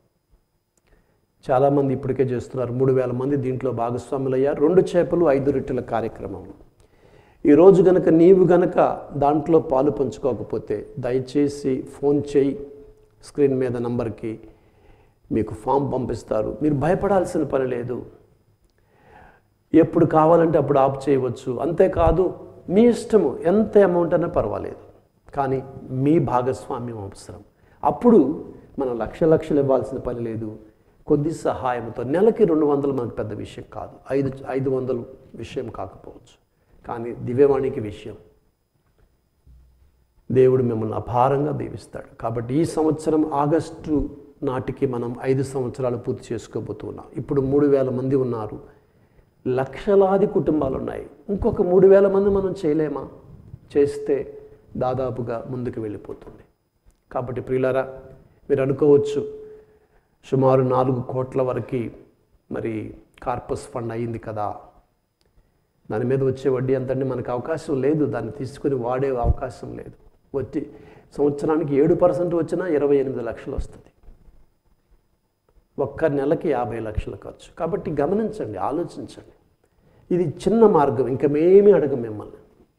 చాలామంది ఇప్పటికే చేస్తున్నారు. 3000 మంది దీంట్లో భాగస్వాములు అయ్యారు. 2 చేపలు 5 రొట్టెల కార్యక్రమంలో ఈరోజు గనక నీవు గనక దాంట్లో పాలు పంచుకోకపోతే దయచేసి ఫోన్ చేయి, స్క్రీన్ మీద నంబర్కి మీకు ఫామ్ పంపిస్తారు. మీరు భయపడాల్సిన పని లేదు. ఎప్పుడు కావాలంటే అప్పుడు ఆప్ చేయవచ్చు. అంతేకాదు మీ ఇష్టము, ఎంత అమౌంట్ అయినా పర్వాలేదు, కానీ మీ భాగస్వామ్యం అవసరం. అప్పుడు మనం లక్షలు ఇవ్వాల్సిన పని లేదు. కొద్ది సహాయంతో నెలకి 200 మనకు పెద్ద విషయం కాదు, 500 విషయం కాకపోవచ్చు, కానీ దివ్యవాణికి విషయం. దేవుడు మిమ్మల్ని అపారంగా దీవిస్తాడు. కాబట్టి ఈ సంవత్సరం ఆగస్టు నాటికి మనం 5 సంవత్సరాలు పూర్తి చేసుకోబోతున్నాం. ఇప్పుడు 3000 మంది ఉన్నారు, లక్షలాది కుటుంబాలు ఉన్నాయి. ఇంకొక 3000 మంది మనం చేయలేమా? చేస్తే దాదాపుగా ముందుకు వెళ్ళిపోతుంది. కాబట్టి ప్రియులారా, మీరు అనుకోవచ్చు సుమారు 4 కోట్ల వరకు మరి కార్పస్ ఫండ్ అయ్యింది కదా, దాని మీద వచ్చే వడ్డీ అంతండి మనకు అవకాశం లేదు, దాన్ని తీసుకుని వాడే అవకాశం లేదు. వచ్చి సంవత్సరానికి 7% వచ్చినా 28 లక్షలు వస్తుంది. ఒక్క నెలకి 50 లక్షల ఖర్చు. కాబట్టి గమనించండి, ఆలోచించండి. ఇది చిన్న మార్గం, ఇంకా మేమీ అడగం మిమ్మల్ని.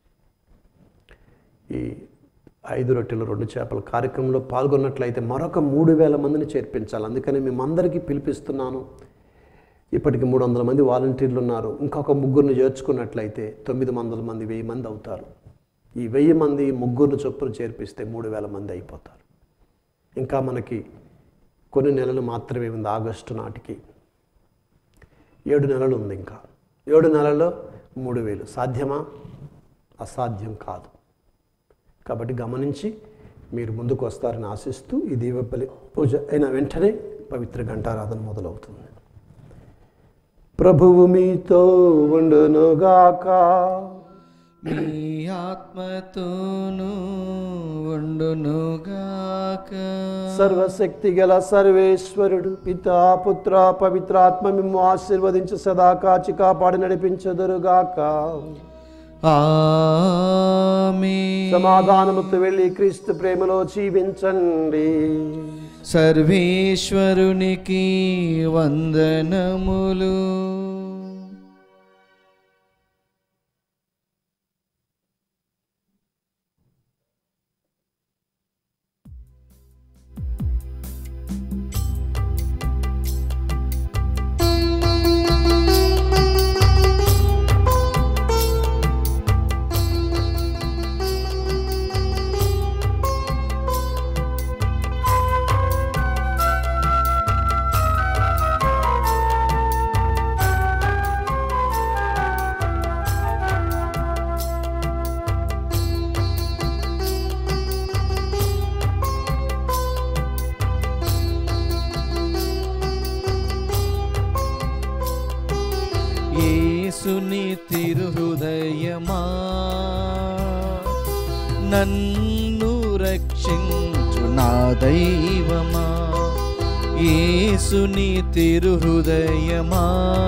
ఈ 5 రొట్టెలు 2 చేపల కార్యక్రమంలో పాల్గొన్నట్లయితే మరొక 3000 మందిని చేర్పించాలి. అందుకని మేమందరికీ పిలిపిస్తున్నాను. ఇప్పటికి 300 మంది వాలంటీర్లు ఉన్నారు. ఇంకొక 3 చేర్చుకున్నట్లయితే 900 మంది, 1000 మంది అవుతారు. ఈ 1000 మంది 3 చొప్పున చేర్పిస్తే 3000 మంది అయిపోతారు. ఇంకా మనకి కొన్ని నెలలు మాత్రమే ఉంది. ఆగస్టు నాటికి 7 నెలలు ఉంది. ఇంకా 7 నెలల్లో 3000 సాధ్యమా? అసాధ్యం కాదు. కాబట్టి గమనించి మీరు ముందుకు వస్తారని ఆశిస్తూ ఈ దీపబలి పూజ అయిన వెంటనే పవిత్ర ఘంటారాధన మొదలవుతుంది. ప్రభువు మీతో ఉండునుగాక, మీ ఆత్మతోనూ ఉండునుగాక. సర్వశక్తి గల సర్వేశ్వరుడు పితా పుత్ర పవిత్రాత్మ మిమ్ము ఆశీర్వదించి సదా కాచి కాపాడి నడిపించుదురుగాక. ఆమేన్. సమాధానముతో వెళ్ళి క్రీస్తు ప్రేమలో జీవించండి. సర్వేశ్వరునికి వందనములు. యేసుని తిరుహృదయమా, నన్ను రక్షించు నా దైవమా. యేసుని తిరుహృదయమా,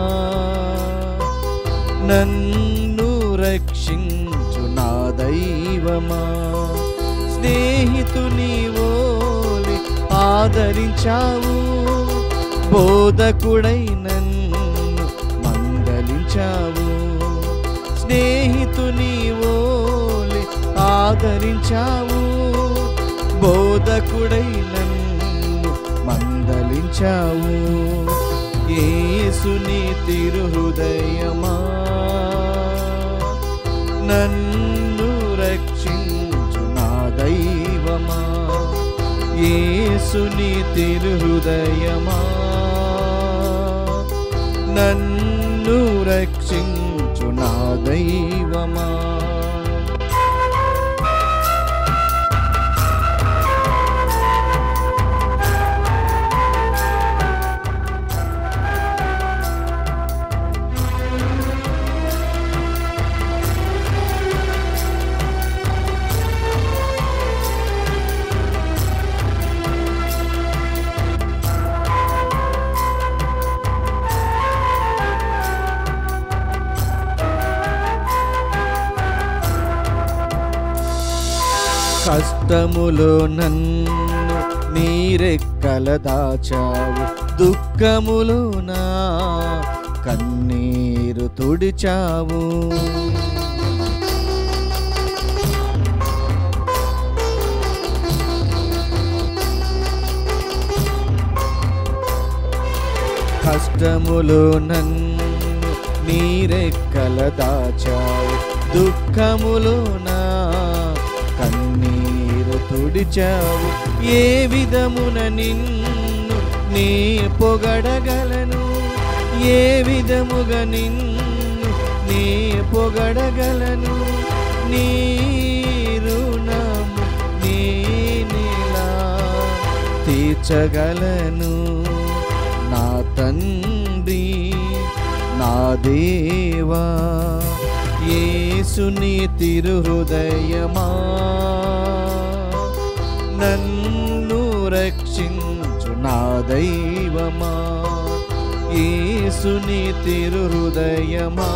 నన్ను రక్షించు నా దైవమా. స్నేహితుని వోలి ఆదరించావు, బోధకుడై నన్ను మందలించావు. స్నేహితుని వోలి ఆదరించావు, బోధకుడై నన్ను మందలించావు. యేసుని తిరుహృదయమా, నన్ను రక్షించు నా దైవమా. యేసుని తిరుహృదయమా, నన్ను రక్షించు నా దైవమా. కష్టములో నన్ను నీరెక్కల దాచావు, దుఃఖములో నా కన్నీరు తుడిచావు. కష్టములో నన్ను నీరెక్కల దాచావు, దుఃఖములో నా కన్నీరు తుడిచావు. ఏ విధమున నిన్ను నీ పొగడగలను, ఏ విధముగా నిన్ను నీ పొగడగలను. నీ రుణము నేనెలా తీర్చగలను నా తండ్రి నా దేవా. యేసుని తిరుహృదయమా నన్ను రక్షించు నా దైవమా. యేసుని తిరుహృదయమా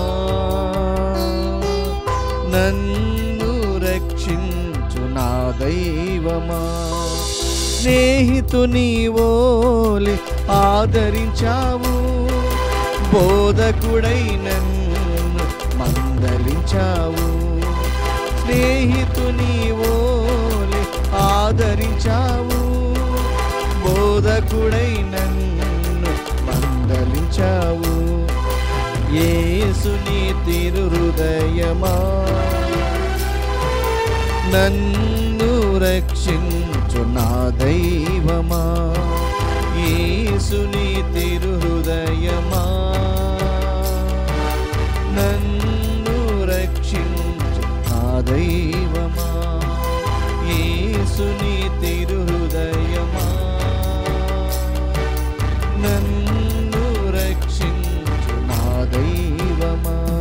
నన్ను రక్షించు నా దైవమా. స్నేహితుని ఓలి ఆదరించావు, బోధకుడై నన్ను మందలించావు. స్నేహితుని ఓలి ఆదరించావు, బోధకుడై నన్ను మందలించావు. యేసుని తిరుహృదయమా నన్ను రక్షించు నా దైవమా. యేసుని తిరుహృదయమా నన్ను రక్షించు నా దైవమా. యేసుని తిరుహృదయమా నన్ను రక్షించు నా దైవమా.